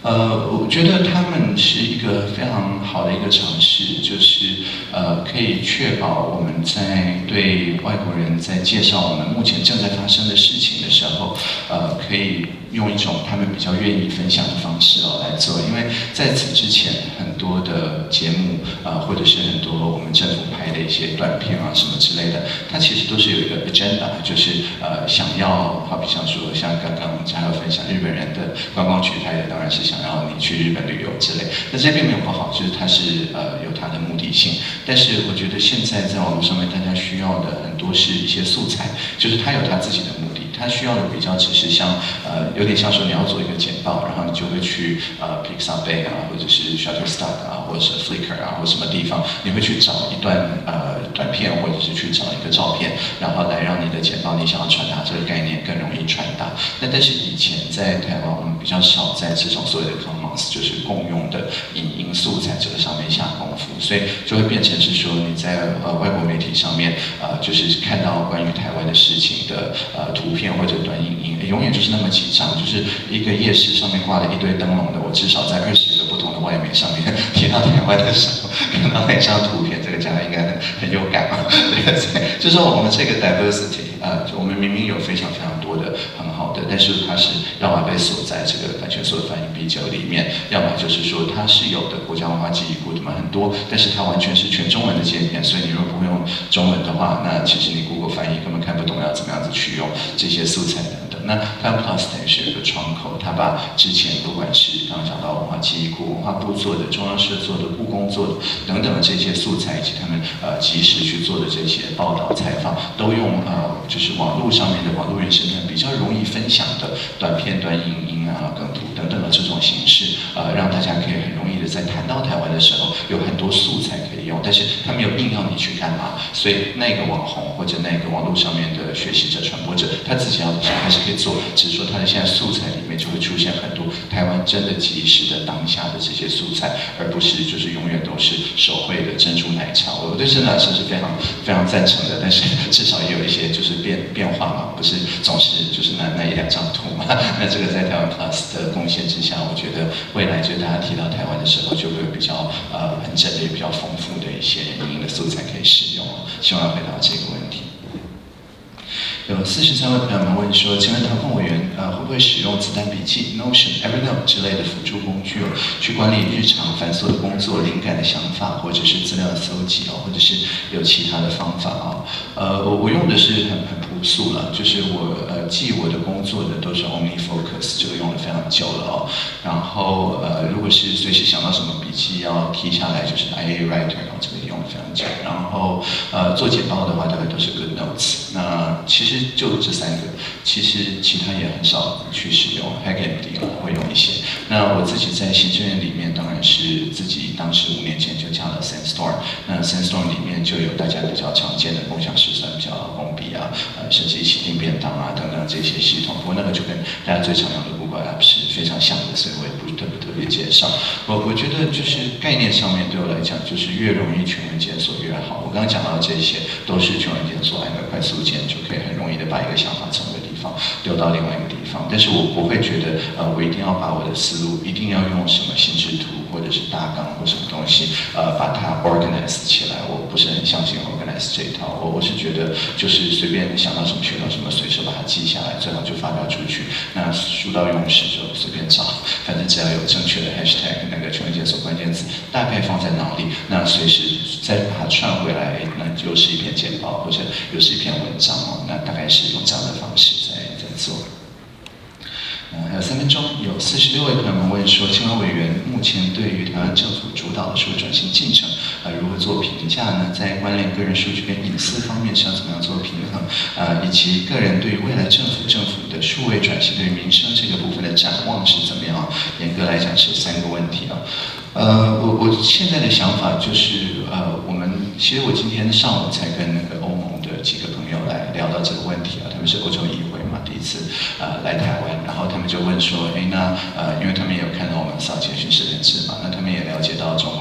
我觉得他们是一个非常好的一个尝试，就是可以确保我们在对外国人在介绍我们目前正在发生的事情的时候，可以用一种他们比较愿意分享的方式来做。因为在此之前，很多的节目或者是很多我们政府拍的一些短片什么之类的，它其实都是有一个 agenda， 就是想要，好比像说像刚刚嘉佑分享日本人的观光局拍的，当然是想要你去日本旅游之类。那这并没有不好，就是它是有它的目的性。但是我觉得现在在网络上面，大家需要的很多是一些素材，就是它有它自己的目的。他需要的比较只是像有点像说你要做一个简报，然后你就会去Pixabay 或者是 Shutterstock 或者是 Flickr 或什么地方，你会去找一段短片，或者是去找一个照片，然后来让你的简报你想要传达这个概念更容易传达。但是以前在台湾我们比较少在这种所谓的 Commons， 就是共用的影音素材这个上面下功夫，所以就会变成是说你在外国媒体上面就是看到关于台湾的事情的图片或者短影音，永远就是那么几张，就是一个夜市上面挂了一堆灯笼的，我至少在20个不同的外媒上面提到台湾的时候，看到那张图片，这个家应该很有感嘛。对，就是我们这个 diversity， 我们明明有非常非常多的很好的，但是它是要么被锁在这个版权所的翻译B9里面，要么就是说它是有的国家文化记忆库的嘛很多，但是它完全是全中文的界面，所以你如果不会用中文的话，那其实你 Google 翻译根本看不懂要怎么样子去用这些素材等等。那 Time Plus 等于是有个窗口，它把之前不管是刚刚讲到文化记忆库、文化部做的、中央社做的、故宫做的等等的这些素材，以及他们及时去做的这些报道采访，都用就是网络上面的网络人生比较容易分享的短片、短影音梗图等等的这种形式，让大家可以很容易的在谈到台湾的时候有很多素材可以用，但是他没有硬要你去干嘛，所以那个网红或者那个网络上面的学习者、传播者，他自己要的时候还是可以做，只是说他的现在素材里面就会出现很多台湾真的即时的当下的这些素材，而不是就是永远都是手绘的珍珠奶茶。我对真奶茶是非常非常赞成的，但是至少也有一些就是变化嘛，不是总是就是那一两张图嘛。那这个在台湾 Plus 的贡献之下，我觉得未来就大家提到台湾的时候，就会有比较完整的、比较丰富的一些影音的素材可以使用。希望回答这个问题。有43位朋友们问说，请问调控委员会不会使用子弹笔记、Notion、Evernote 之类的辅助工具去管理日常繁琐的工作、灵感的想法，或者是资料的搜集或者是有其他的方法我用的是很朴素了，就是我记我的工作的都是 OmniFocus， 这个用了非常久了然后如果是随时想到什么笔记要提下来，就是 IA Writer， 这个也用了非常久。然后做简报的话，大概都是 GoodNotes。那其实就这3个，其实其他也很少去使用 HackMD 会用一些。那我自己在行政院里面，当然是自己当时5年前就加了 Sandstorm。那 Sandstorm 里面就有大家比较常见的共享试算表、工笔甚至一起订便当等等这些系统。不过那个就跟大家最常用的 Google App 是非常像的，所以我也不特别介绍。我觉得就是概念上面对我来讲，就是越容易全文检索越好。我刚刚讲到这些都是全文检索，按个快速键就可以很容易的把一个想法从一个地方丢到另外一个地方。但是我不会觉得我一定要把我的思路一定要用什么心智图或者是大纲或什么东西把它 organize 起来。我不是很相信 organize 这一套。我是觉得就是随便想到什么学到什么，随手把它记下来，最好就发表出去。那书到用时就随便找，反正只要有正确的 hashtag 那个全文检索关键词，大概放在脑里，那随时再把它串回来，那就是一篇简报或者又是一篇文章那大概是用这样的方式在做。还有3分钟，有46位朋友们问说，请问委员目前对于台湾政府主导的数位转型进程如何做评价呢？在关联个人数据跟隐私方面是要怎么样做平衡？以及个人对于未来政府的数位转型对于民生这个部分的展望是怎么样？严格来讲是3个问题我现在的想法就是其实我今天上午才跟那个欧盟的几个朋友来聊到这个问题他们是欧洲议会嘛，第一次来台湾，然后他们就问说，那因为他们也有看到我们扫简讯视人制嘛，那他们也了解到中共那边有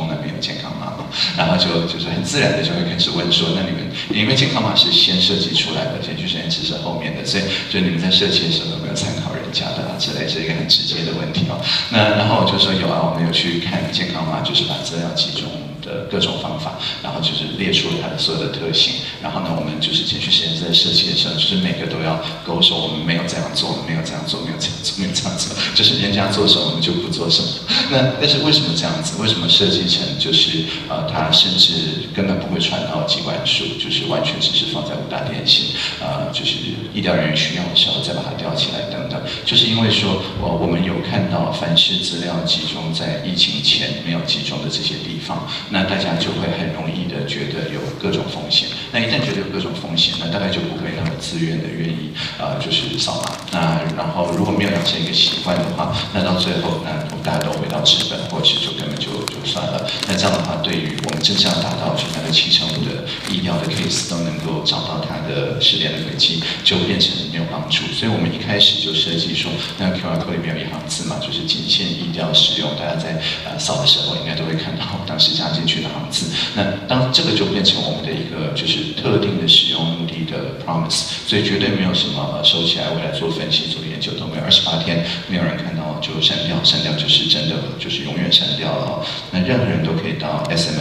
健康码嘛，然后就是很自然的就会开始问说，那你们因为健康码是先设计出来的，前驱实验室是后面的，所以就你们在设计的时候有没有参考人家的之类，是一个很直接的问题哦。那然后我就说有啊，我们有去看健康码，就是把资料集中的各种方法，然后就是列出了它的所有的特性。然后呢，我们就是前驱实验室在设计的时候，就是每个都要勾说我们没有这样做，没有这样做，没有这样做，没有这样做，就是人家做什么我们就不做什么。那但是为什么这样子？为什么设计成就是它甚至根本不会传到机关署，就是完全只是放在5大电信，就是医疗人员需要的时候再把它调起来等等，就是因为说我们有看到凡是资料集中在疫情前没有集中的这些地方，那大家就会很容易的觉得有各种风险。那一旦觉得有各种风险，那大概就不会那么自愿的愿意就是扫码。那然后如果没有养成一个习惯的话，那到最后那我们大家都回到纸本，或者是就根本就算了。那这样的话，对于我们真正要达到就那个75%的医疗的 case 都能够找到它的时间的轨迹，就变成没有帮助。所以我们一开始就设计说，那个 QR code 里面有一行字嘛，就是仅限医疗使用，大家在扫的时候应该都会看到当时加进去的行字。那当这个就变成我们的一个就是特定的使用目的的 promise， 所以绝对没有什么收起来未来做分析做研究都没有，28天没有人看到就删掉，删掉就是真的就是永远删掉了。那任何人都可以到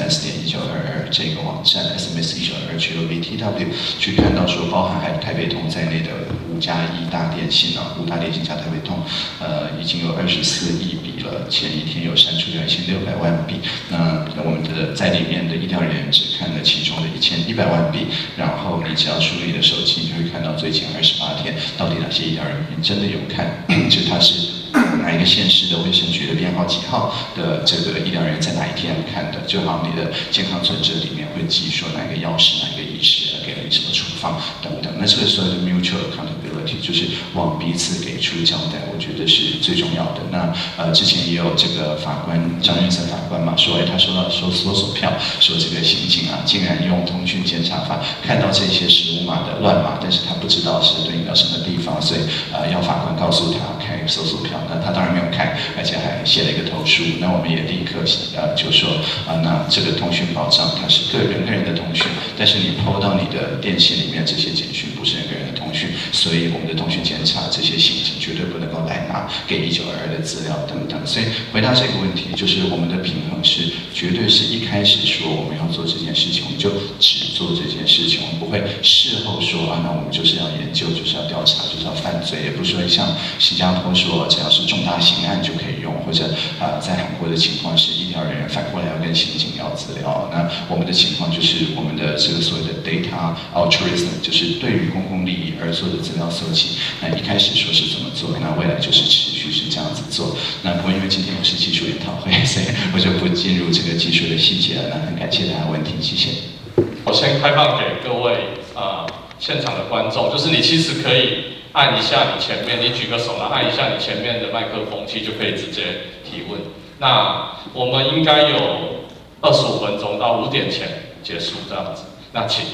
sms.1922这个网站 sms1922.gov.tw 去看到说包含台北通在内的5+1大电信啊，5大电信加台北通，已经有24亿笔了，前一天有删除掉1600万笔。那我们的在里面的医疗人员只看了其中的1100万笔，然后你只要输入你的手机，你就会看到最近28天到底哪些医疗人员真的有看，就他是哪一个县市的卫生局的编号几号的这个医疗人员在哪一天看的，就好像你的健康存折里面会记说哪一个药师、哪一个医师给了你什么处方等等。那这个所谓的 mutual accountability 就是往彼此给出交代，我觉得是最重要的。那之前也有这个法官张运森法官嘛说，他收到搜索票，说这个刑警啊竟然用通讯监察法看到这些15码的乱码，但是他不知道是对应到什么地方，所以要法官告诉他开搜索票。那他当然没有看，而且还写了一个投诉。那我们也立刻就说那这个通讯保障它是人跟人的通讯，但是你抛到你的电信里面这些简讯不是人跟人的通讯，所以我们的通讯监察这些刑警绝对不能够来拿给1922的资料等等。所以回答这个问题，就是我们的平衡是绝对是一开始说我们要做这件事情，我们就只做这件事情，我们不会事后说那我们就是要研究，就是要调查，就是要犯罪，也不是会像新加坡说只要是重大刑案就可以用，或者在韩国的情况是医疗人员反过来要跟刑警要资料。那我们的情况就是我们的这个所谓的 data altruism， 就是对于公共利益而做的资料搜集。那一开始说是怎么做，那未来就是持续是这样子做。那不过因为今天不是技术研讨会，所以我就不进入这个技术的细节了。那很感谢大家问题，谢谢。 我先开放给各位现场的观众，就是你其实可以按一下你前面，你举个手，然后按一下你前面的麦克风器就可以直接提问。那我们应该有25分钟到5点前结束这样子。那请。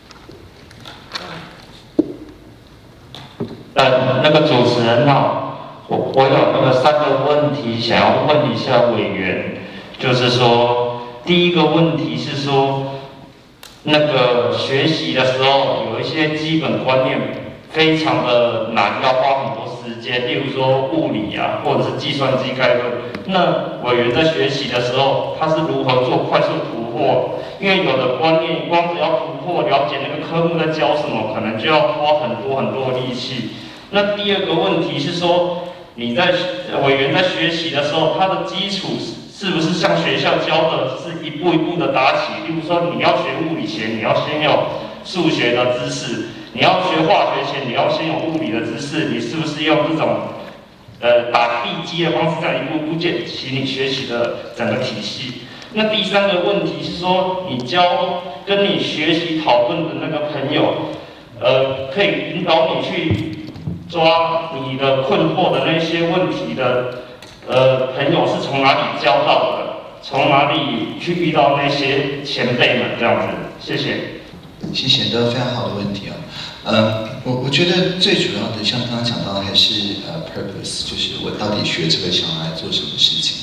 那个主持人好，我有那个3个问题想要问一下委员，就是说第一个问题是说，那个学习的时候有一些基本观念非常的难，要花很多时间，例如说物理啊，或者是计算机概论。那委员在学习的时候，他是如何做快速突破？因为有的观念光只要突破了解那个科目在教什么，可能就要花很多力气。那第二个问题是说，委员在学习的时候，他的基础是不是像学校教的，是一步一步的打起？例如说，你要学物理前，你要先有数学的知识；你要学化学前，你要先有物理的知识。你是不是用这种打地基的方式，这样一步步建起你学习的整个体系？那第三个问题是说，你跟你学习讨论的那个朋友，可以引导你去抓你的困惑的那些问题的，朋友是从哪里交到的？从哪里去遇到那些前辈们？这样子，谢谢。 谢谢，都非常好的问题我觉得最主要的，像刚刚讲到的，还是purpose， 就是我到底学这个想要来做什么事情。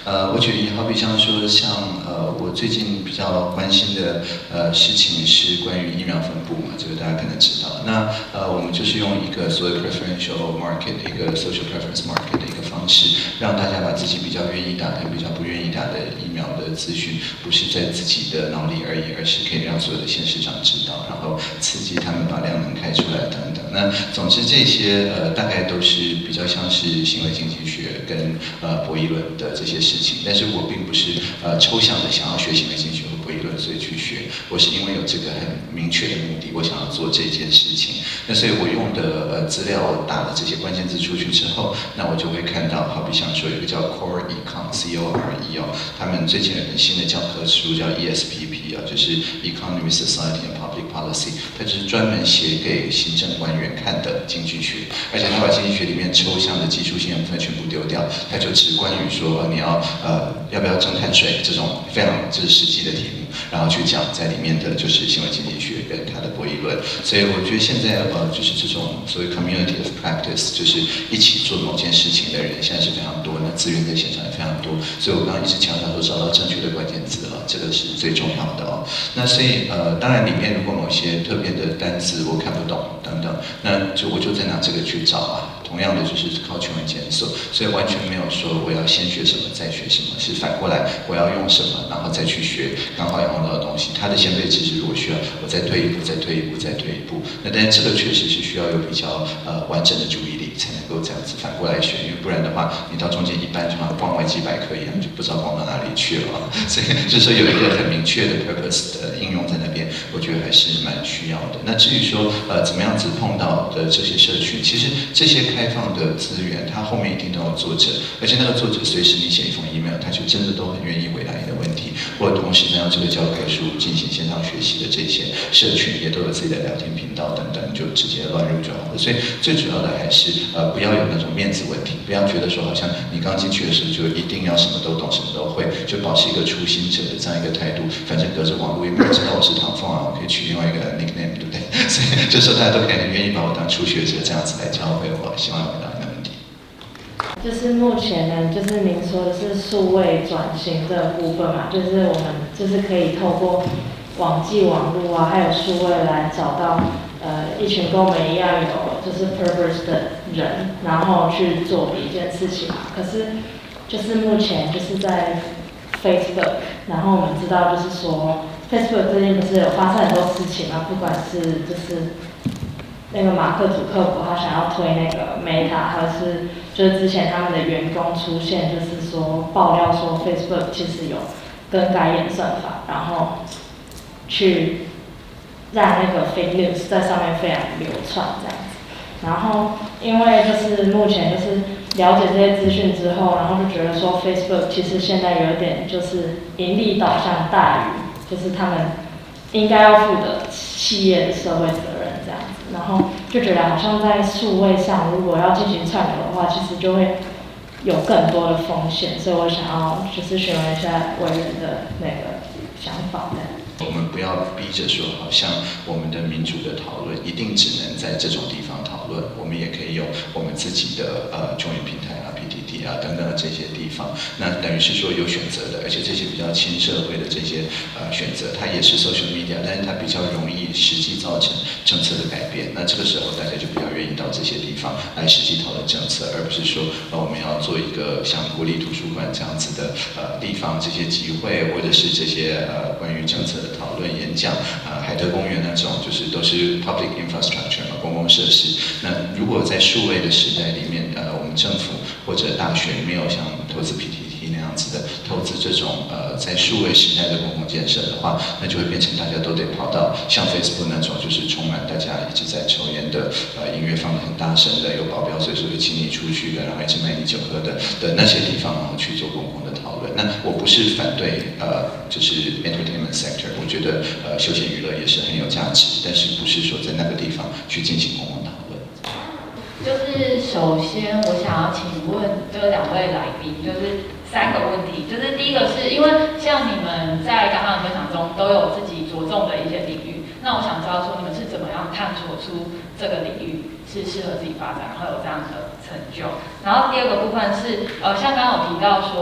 我举例，好比像说，我最近比较关心的事情是关于疫苗分布嘛，这个大家可能知道。那我们就是用一个所谓 preferential market 一个 social preference market 的一个方式，让大家把自己比较愿意打跟比较不愿意打的疫苗的资讯，不是在自己的脑里而已，而是可以让所有的县市长知道，然后刺激他们把量能开出来等等。那总之这些大概都是比较像是行为经济学跟博弈论的这些事情，但是我并不是抽象的想要学行为经济学和博弈论所以去学，我是因为有这个很明确的目的，我想要做这件事情。那所以我用的资料，我打了这些关键字出去之后，那我就会看到，好比像说有一个叫 Core Econ，C-O-R-E 他们最近有本新的教科书叫 ESPP 就是 Economy, Society and Public Policy， 它就是专门写给行政官员看的经济学，而且他把经济学里面抽象的技术性的部分全部丢掉，他就只关于说你要不要征碳税这种非常就是实际的题目，然后去讲在里面的就是行为经济学跟它的博弈论。所以我觉得现在就是这种所谓 community of practice， 就是一起做某件事情的人现在是非常多，那资源在线上也非常多。所以我刚刚一直强调说找到正确的关键字这个是最重要的那所以当然里面如果某些特别的单字我看不懂等等，那我就再拿这个去找同样的就是靠求文检索，所以完全没有说我要先学什么再学什么，是反过来我要用什么，然后再去学刚好要用到的东西。它的先辈知识如果需要，我再退一步，再退一步，再退一步。那但是这个确实是需要有比较完整的注意力才能够这样子反过来学，因为不然的话，你到中间一半就像逛维基百科一样，就不知道逛到哪里去了所以就是说有一个很明确的 purpose 的应用在那边，我觉得还是蛮需要的。那至于说怎么样子碰到的这些社群，其实这些开放的资源，它后面一定都有作者，而且那个作者随时你写一封 email， 他就真的都很愿意回答你的问题。或者同时呢，用这个教科书进行线上学习的这些社群，也都有自己的聊天频道等等，就直接乱入就好了。所以最主要的还是不要有那种面子问题，不要觉得说好像你刚进去的时候就一定要什么都懂，什么都会，就保持一个初心者的这样一个态度。反正隔着网络也没有知道我是唐凤我可以取另外一个 nickname， 对不对？所以就说大家都可以很愿意把我当初学者这样子来教会我，希望回答你的问题。 就是目前呢，就是您说的是数位转型这部分嘛，就是我们就是可以透过网际网络还有数位来找到一群跟我们一样有就是 purpose 的人，然后去做一件事情嘛。可是就是目前就是在 Facebook， 然后我们知道就是说 Facebook 最近不是有发生很多事情嘛，不管是就是那个马克·祖克伯他想要推那个 Meta， 还是就是之前他们的员工出现，就是说爆料说 Facebook 其实有更改演算法，然后去让那个 fake news 在上面非常流窜这样子。然后因为就是目前就是了解这些资讯之后，然后就觉得说 Facebook 其实现在有点就是盈利导向大于就是他们应该要负的企业的社会责任这样子，然后就觉得好像在数位上，如果要进行串流的话，其实就会有更多的风险，所以我想要就是询问一下委员的那个想法的。 我们不要逼着说，好像我们的民主的讨论一定只能在这种地方讨论，我们也可以用我们自己的中文平台PTT等等的这些地方，那等于是说有选择的，而且这些比较亲社会的这些选择，它也是 social media， 但是它比较容易实际造成政策的改变。那这个时候大家就比较愿意到这些地方来实际讨论政策，而不是说我们要做一个像国立图书馆这样子的地方，这些集会或者是这些关于政策的讨论演讲，海德公园那种就是都是 public infrastructure 嘛，公共设施。那如果在数位的时代里面，我们政府或者大学没有像投资 PTT 那样子的投资这种在数位时代的公共建设的话，那就会变成大家都得跑到像 Facebook 那种就是充满大家一直在抽烟的音乐放得很大声的，有保镖随时会请你出去的，然后一直卖你酒喝的那些地方，然后去做公共的讨论。那我不是反对就是 entertainment sector， 我觉得休闲娱乐也是很有价值，但是不是说在那个地方去进行公共讨论。 就是首先我想要请问这两位来宾，就是3个问题。就是第一个是因为像你们在刚刚的分享中都有自己着重的一些领域，那我想知道说你们是怎么样探索出这个领域是适合自己发展，然后有这样的成就。然后第二个部分是像刚刚有提到说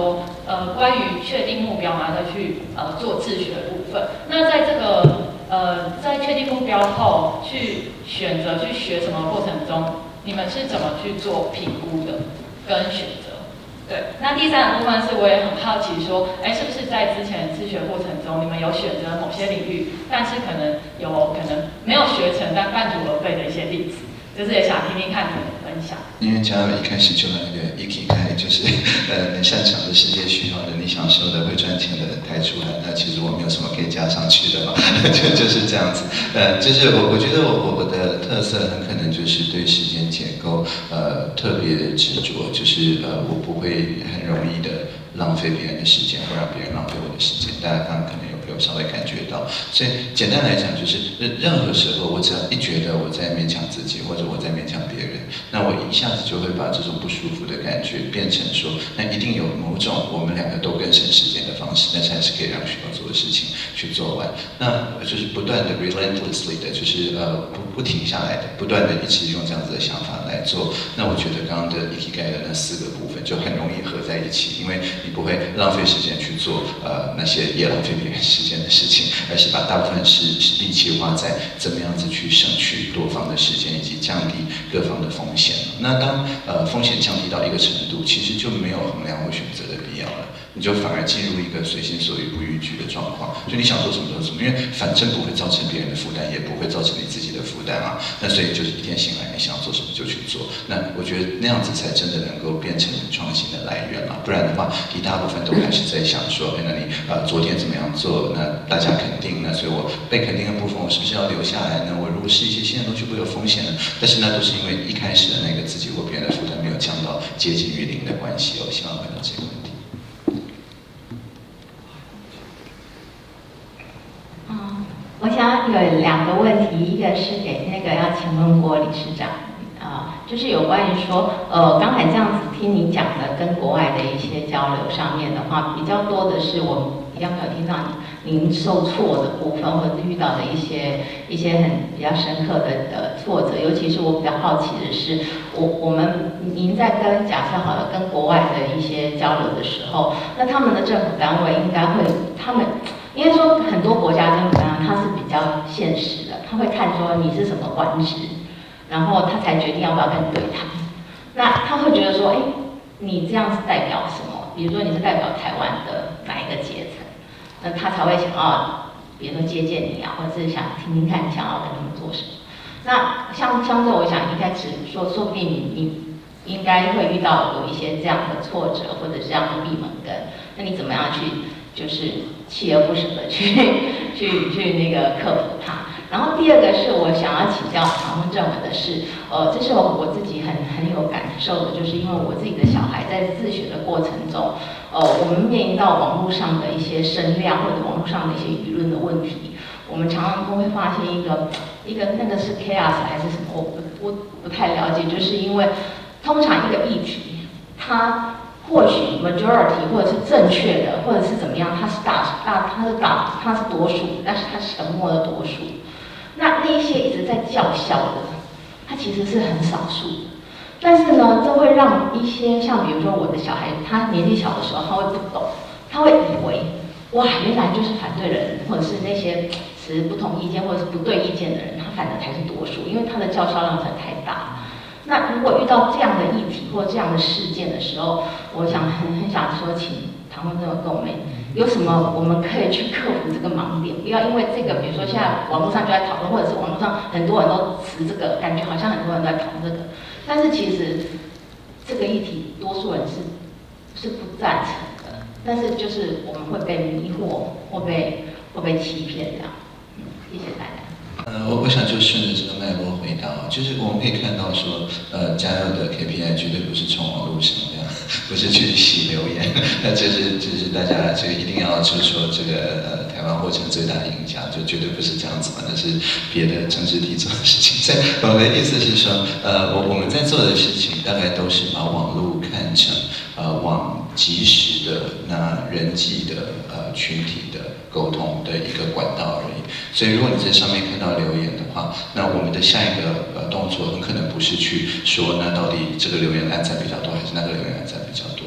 关于确定目标，然后再去做自学的部分。那在这个在确定目标后，去选择去学什么过程中，你们是怎么去做评估的跟选择？对，那第三个部分是我也很好奇说，是不是在之前自学过程中，你们有选择某些领域，但是可能没有学成，但半途而废的一些例子，就是也想听听看你们的分享。 因为嘉佑一开始就把那个 Ikigai 就是你擅长的、世界需要的、你享受的、会赚钱的抬出来，那其实我没有什么可以加上去的嘛，就是这样子。就是我觉得我的特色很可能就是对时间结构特别执着，就是我不会很容易的浪费别人的时间，或让别人浪费我的时间。大家刚刚可能有稍微感觉到，所以简单来讲就是，任何时候我只要一觉得我在勉强自己，或者我在勉强别人，那我一下子就会把这种不舒服的感觉变成说，那一定有某种我们两个都更省时间的方式，那才是可以让需要做的事情去做完。那就是不断的 relentlessly 的，就是不停下来的，不断的一直用这样子的想法来做。那我觉得刚刚的 Ikigai 的那4个部分就很容易合在一起，因为你不会浪费时间去做那些也浪费别人时间的事情，而是把大部分力气花在怎么样子去省去多方的时间，以及降低各方的风险。那当风险降低到一个程度，其实就没有衡量或选择的必要了，你就反而进入一个随心所欲不逾矩的状况，就你想做什么做什么，因为反正不会造成别人的负担，也不会造成你自己的负担啊。那所以就是一天醒来，你想做什么就去做。那我觉得那样子才真的能够变成创新的来源嘛，不然的话，一大部分都还是在想说，那你昨天怎么样做？那大家肯定，那所以我被肯定的部分，我是不是要留下来呢？我如果试一些新的东西，会有风险呢？但是那都是因为一开始的那个自己或别人的负担没有降到接近于零的关系。我希望回答这个问题。 我想有2个问题，一个是给那个要请问郭理事长，就是有关于说，刚才这样子听你讲的跟国外的一些交流上面的话，比较多的是我比较没有听到您受挫的部分，或者遇到的一些比较深刻的挫折，尤其是我比较好奇的是，您在假设好了跟国外的一些交流的时候，那他们的政府单位应该会应该说很多国家政府单位它是比较现实的，他会看说你是什么官职，然后他才决定要不要跟你对谈。那他会觉得说，你这样是代表什么？比如说你是代表台湾的哪一个阶层，那他才会想要，比如说接见你啊，或者是想听听看你想要跟他们做什么。那相对我想应该说不定你应该会遇到有一些这样的挫折，或者这样的闭门羹，那你怎么样去就是锲而不舍的去那个克服它？然后第二个是我想要请教唐凤政委的是，这是我自己很有感受的，就是因为我自己的小孩在自学的过程中，我们面临到网络上的一些声量或者网络上的一些舆论的问题，我们常常都会发现一个那个是 chaos 还是什么，我不太了解，就是因为通常一个议题，它或许 majority 或者是正确的，或者是怎么样，它是多数，但是它是沉默的多数。那一些一直在叫嚣的，它其实是很少数的。但是呢，这会让一些像比如说我的小孩，他年纪小的时候，他会不懂，他会以为哇，原来就是反对人，或者是那些持不同意见或者是不对意见的人，他反而才是多数，因为他的叫嚣量实在太大。那如果遇到这样的议题或这样的事件的时候，我想很想说，请唐凤政委跟我们有什么我们可以去克服这个盲点，不要因为这个，比如说现在网络上就在讨论，或者是网络上很多人都持这个，感觉好像很多人都在讨论这个，但是其实这个议题多数人是不赞成的，但是就是我们会被迷惑，会被欺骗这样。谢谢大家。 我想就顺着这个脉络回答，就是我们可以看到说，嘉佑的 KPI 绝对不是从网络上这样，不是去洗留言，那这是大家这个一定要就是说这个台湾获成最大赢家，就绝对不是这样子嘛，那是别的政治体做的事情。所以我的意思是说，我们在做的事情大概都是把网络看成往即时的那人际的群体的沟通的一个管道而已。所以如果你在上面看到留言的话，那我们的下一个动作很可能不是去说那到底这个留言按赞比较多还是那个留言按赞比较多，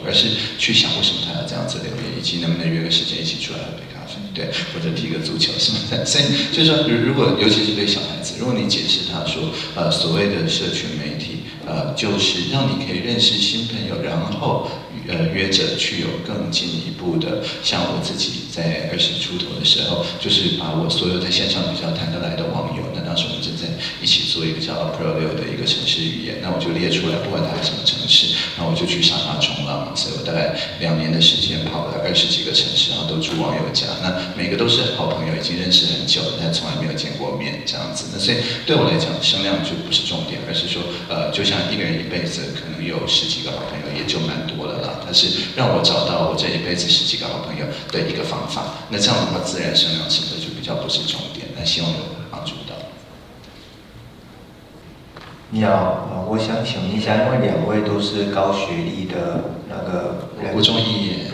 而是去想为什么他要这样子留言，以及能不能约个时间一起出来喝杯咖啡，对，或者踢个足球什么的。所以就是说，如果尤其是对小孩子，如果你解释他说，所谓的社群媒体，就是让你可以认识新朋友，然后约着去有更进一步的，像我自己在20出头的时候，就是把我所有在线上比较谈得来的网友，那当时我们正在一起做一个叫 Pro 6的一个城市语言，那我就列出来，不管它是什么城市，然后我就去沙发冲浪，所以我大概2年的时间跑了20几个城市，然后都住网友家，那每个都是好朋友，已经认识很久了，但从来没有见过面这样子。那所以对我来讲，声量就不是重点，而是说，就像一个人一辈子可能有10几个好朋友，也就蛮多了啦。它是让我找到我这一辈子10几个好朋友的一个方法。那这样的话，自然声量是不是就比较不是重点？那希望有帮助到。 你好，我想请问一下，因为2位都是高学历的那个人， 国中肄业。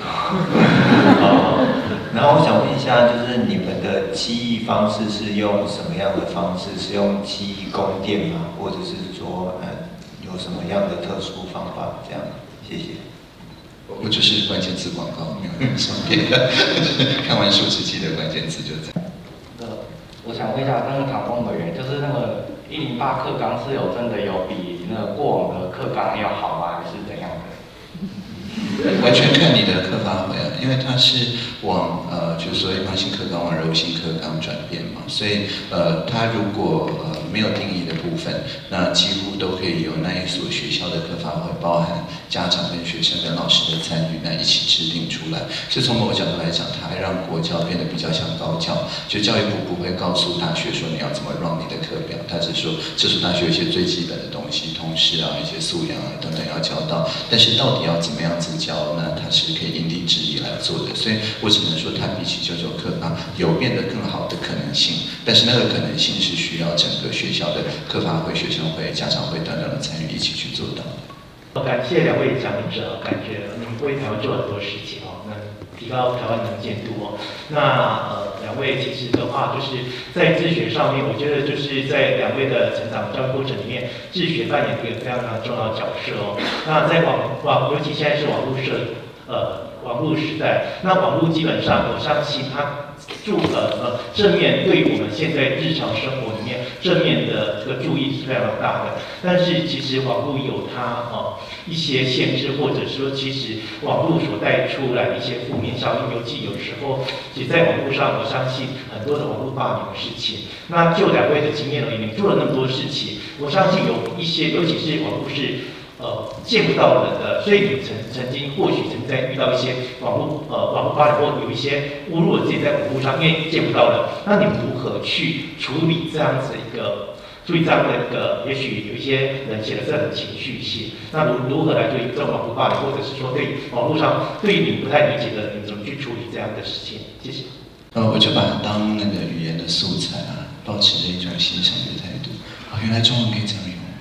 然后我想问一下，就是你们的记忆方式是用什么样的方式？是用记忆宫殿吗？或者是说，有什么样的特殊方法？这样，谢谢。 我就是关键字广告，没有什么别的，看完数值记的关键字就这样。 我想问一下，那个唐凤委员，就是那个108课纲是有真的有比那个过往的课纲要好吗？还是怎样的？ 完全看你的课发挥啊，因为它是往就是说一般性课纲往柔性课纲转变嘛，所以它如果没有定义的部分，那几乎都可以由那一所学校的课发挥，包含家长跟学生跟老师的参与，那一起制定出来。所以从某个角度来讲，它还让国教变得比较像高教，就教育部不会告诉大学说你要怎么 run 你的课表，它只说这所大学有一些最基本的东西，通识啊、一些素养啊等等要教到，但是到底要怎么样子教呢？它是可以因地制宜来做的，所以我只能说它比起99课纲有变得更好的可能性，但是那个可能性是需要整个学校的课发会、学生会、家长会等等的参与一起去做到的。 感谢2位讲者，感觉你们为台湾做了很多事情哦，那提高台湾能见度哦。那2位其实的话，就是在自学上面，我觉得就是在2位的成长教育过程里面，自学扮演一个非常非常重要的角色哦。那在尤其现在是网络时代，那网络基本上我相信它正面对于我们现在日常生活里面正面的这个注意是非常大的，但是其实网络有它一些限制，或者说其实网络所带出来的一些负面效应，尤其有时候其实在网络上，我相信很多的网络霸凌的事情。那就2位的经验而言，你们做了那么多事情，我相信有一些，尤其是网络是见不到人的，所以你曾经或许曾在遇到一些网络霸凌或有一些侮辱自己在网络上，因为见不到人，那你们如何去处理这样子一个？注意这样的一个，也许有一些人写的是很情绪性，那如何来对这种网络霸凌，或者是说对网络上对于你不太理解的人，怎么去处理这样的事情？谢谢。 我就把它当那个语言的素材啊，保持着一种欣赏的态度。原来中文可以这样用。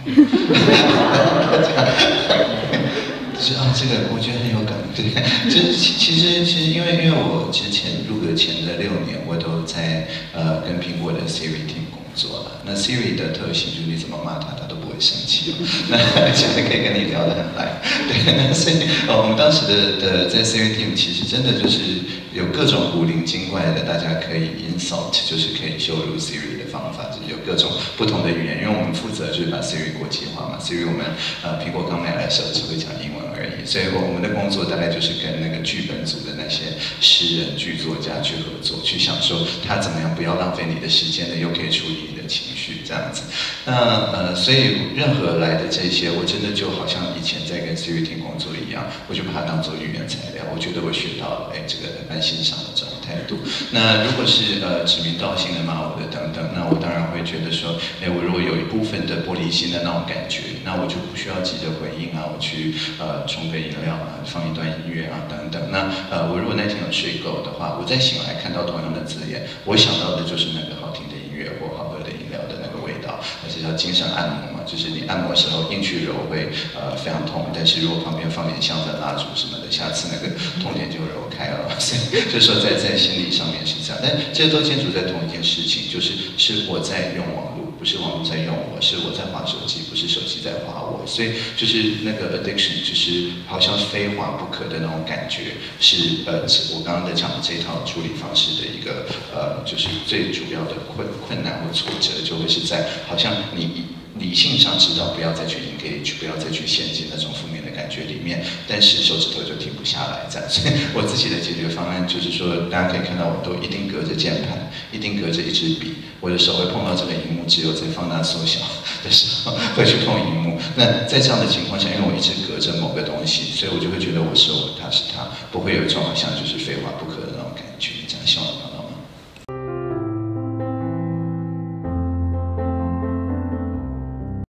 这个我觉得很有梗，对。其实因为我之前入阁前的6年，我都在跟苹果的 Siri team 工作了。那 Siri 的特性就是你怎么骂它，它都不会生气，那而且还可以跟你聊得很来。对，那所以我们当时的在 Siri team 其实真的就是有各种古灵精怪的，大家可以 insult， 就是可以羞辱 Siri 的方法，就是有各种不同的语言，因为我们负责就是把 Siri 国际化嘛。Siri 我们苹果刚买来的时候只会讲英文而已，所以我们的工作大概就是跟那个剧本组的那些诗人、剧作家去合作，去想说他怎么样不要浪费你的时间的，又可以处理你的情绪这样子。那所以任何来的这些，我真的就好像以前在跟 Siri team 工作一样，我就把它当做语言材料。我觉得我学到了，这个蛮欣赏的这种态度。那如果是指名道姓的骂我的等等，那我当然会觉得说，我如果有一部分的玻璃心的那种感觉，那我就不需要急着回应啊，我去冲杯饮料啊，放一段音乐啊等等。那我如果那天有睡够的话，我再醒来看到同样的字眼，我想到的就是那个好听的音乐或好喝的饮料的那个味道，而且叫精神按摩嘛，就是你按摩的时候硬去揉会非常痛，但是如果旁边放点香氛蜡烛什么的，下次那个痛点就揉开了。所以就是说在心理上面是这样，但这些都建筑在同一件事情，就是我在用网络，不是网络在用我，是是我在滑手机，不是手机在滑我，所以就是那个 addiction， 就是好像非滑不可的那种感觉，是我刚刚在讲的这套处理方式的一个就是最主要的困难或挫折，就会是在好像你理性上知道不要再去 engage， 不要再去陷进那种负面的感觉里面，但是手指头就停不下来这样。所以我自己的解决方案就是说，大家可以看到我都一定隔着键盘，一定隔着一支笔，我的手会碰到这个荧幕，只有在放大缩小的时候会去碰荧幕。那在这样的情况下，因为我一直隔着某个东西，所以我就会觉得我是我，他是他，不会有一种好像就是非滑不可的那种感觉。这样希望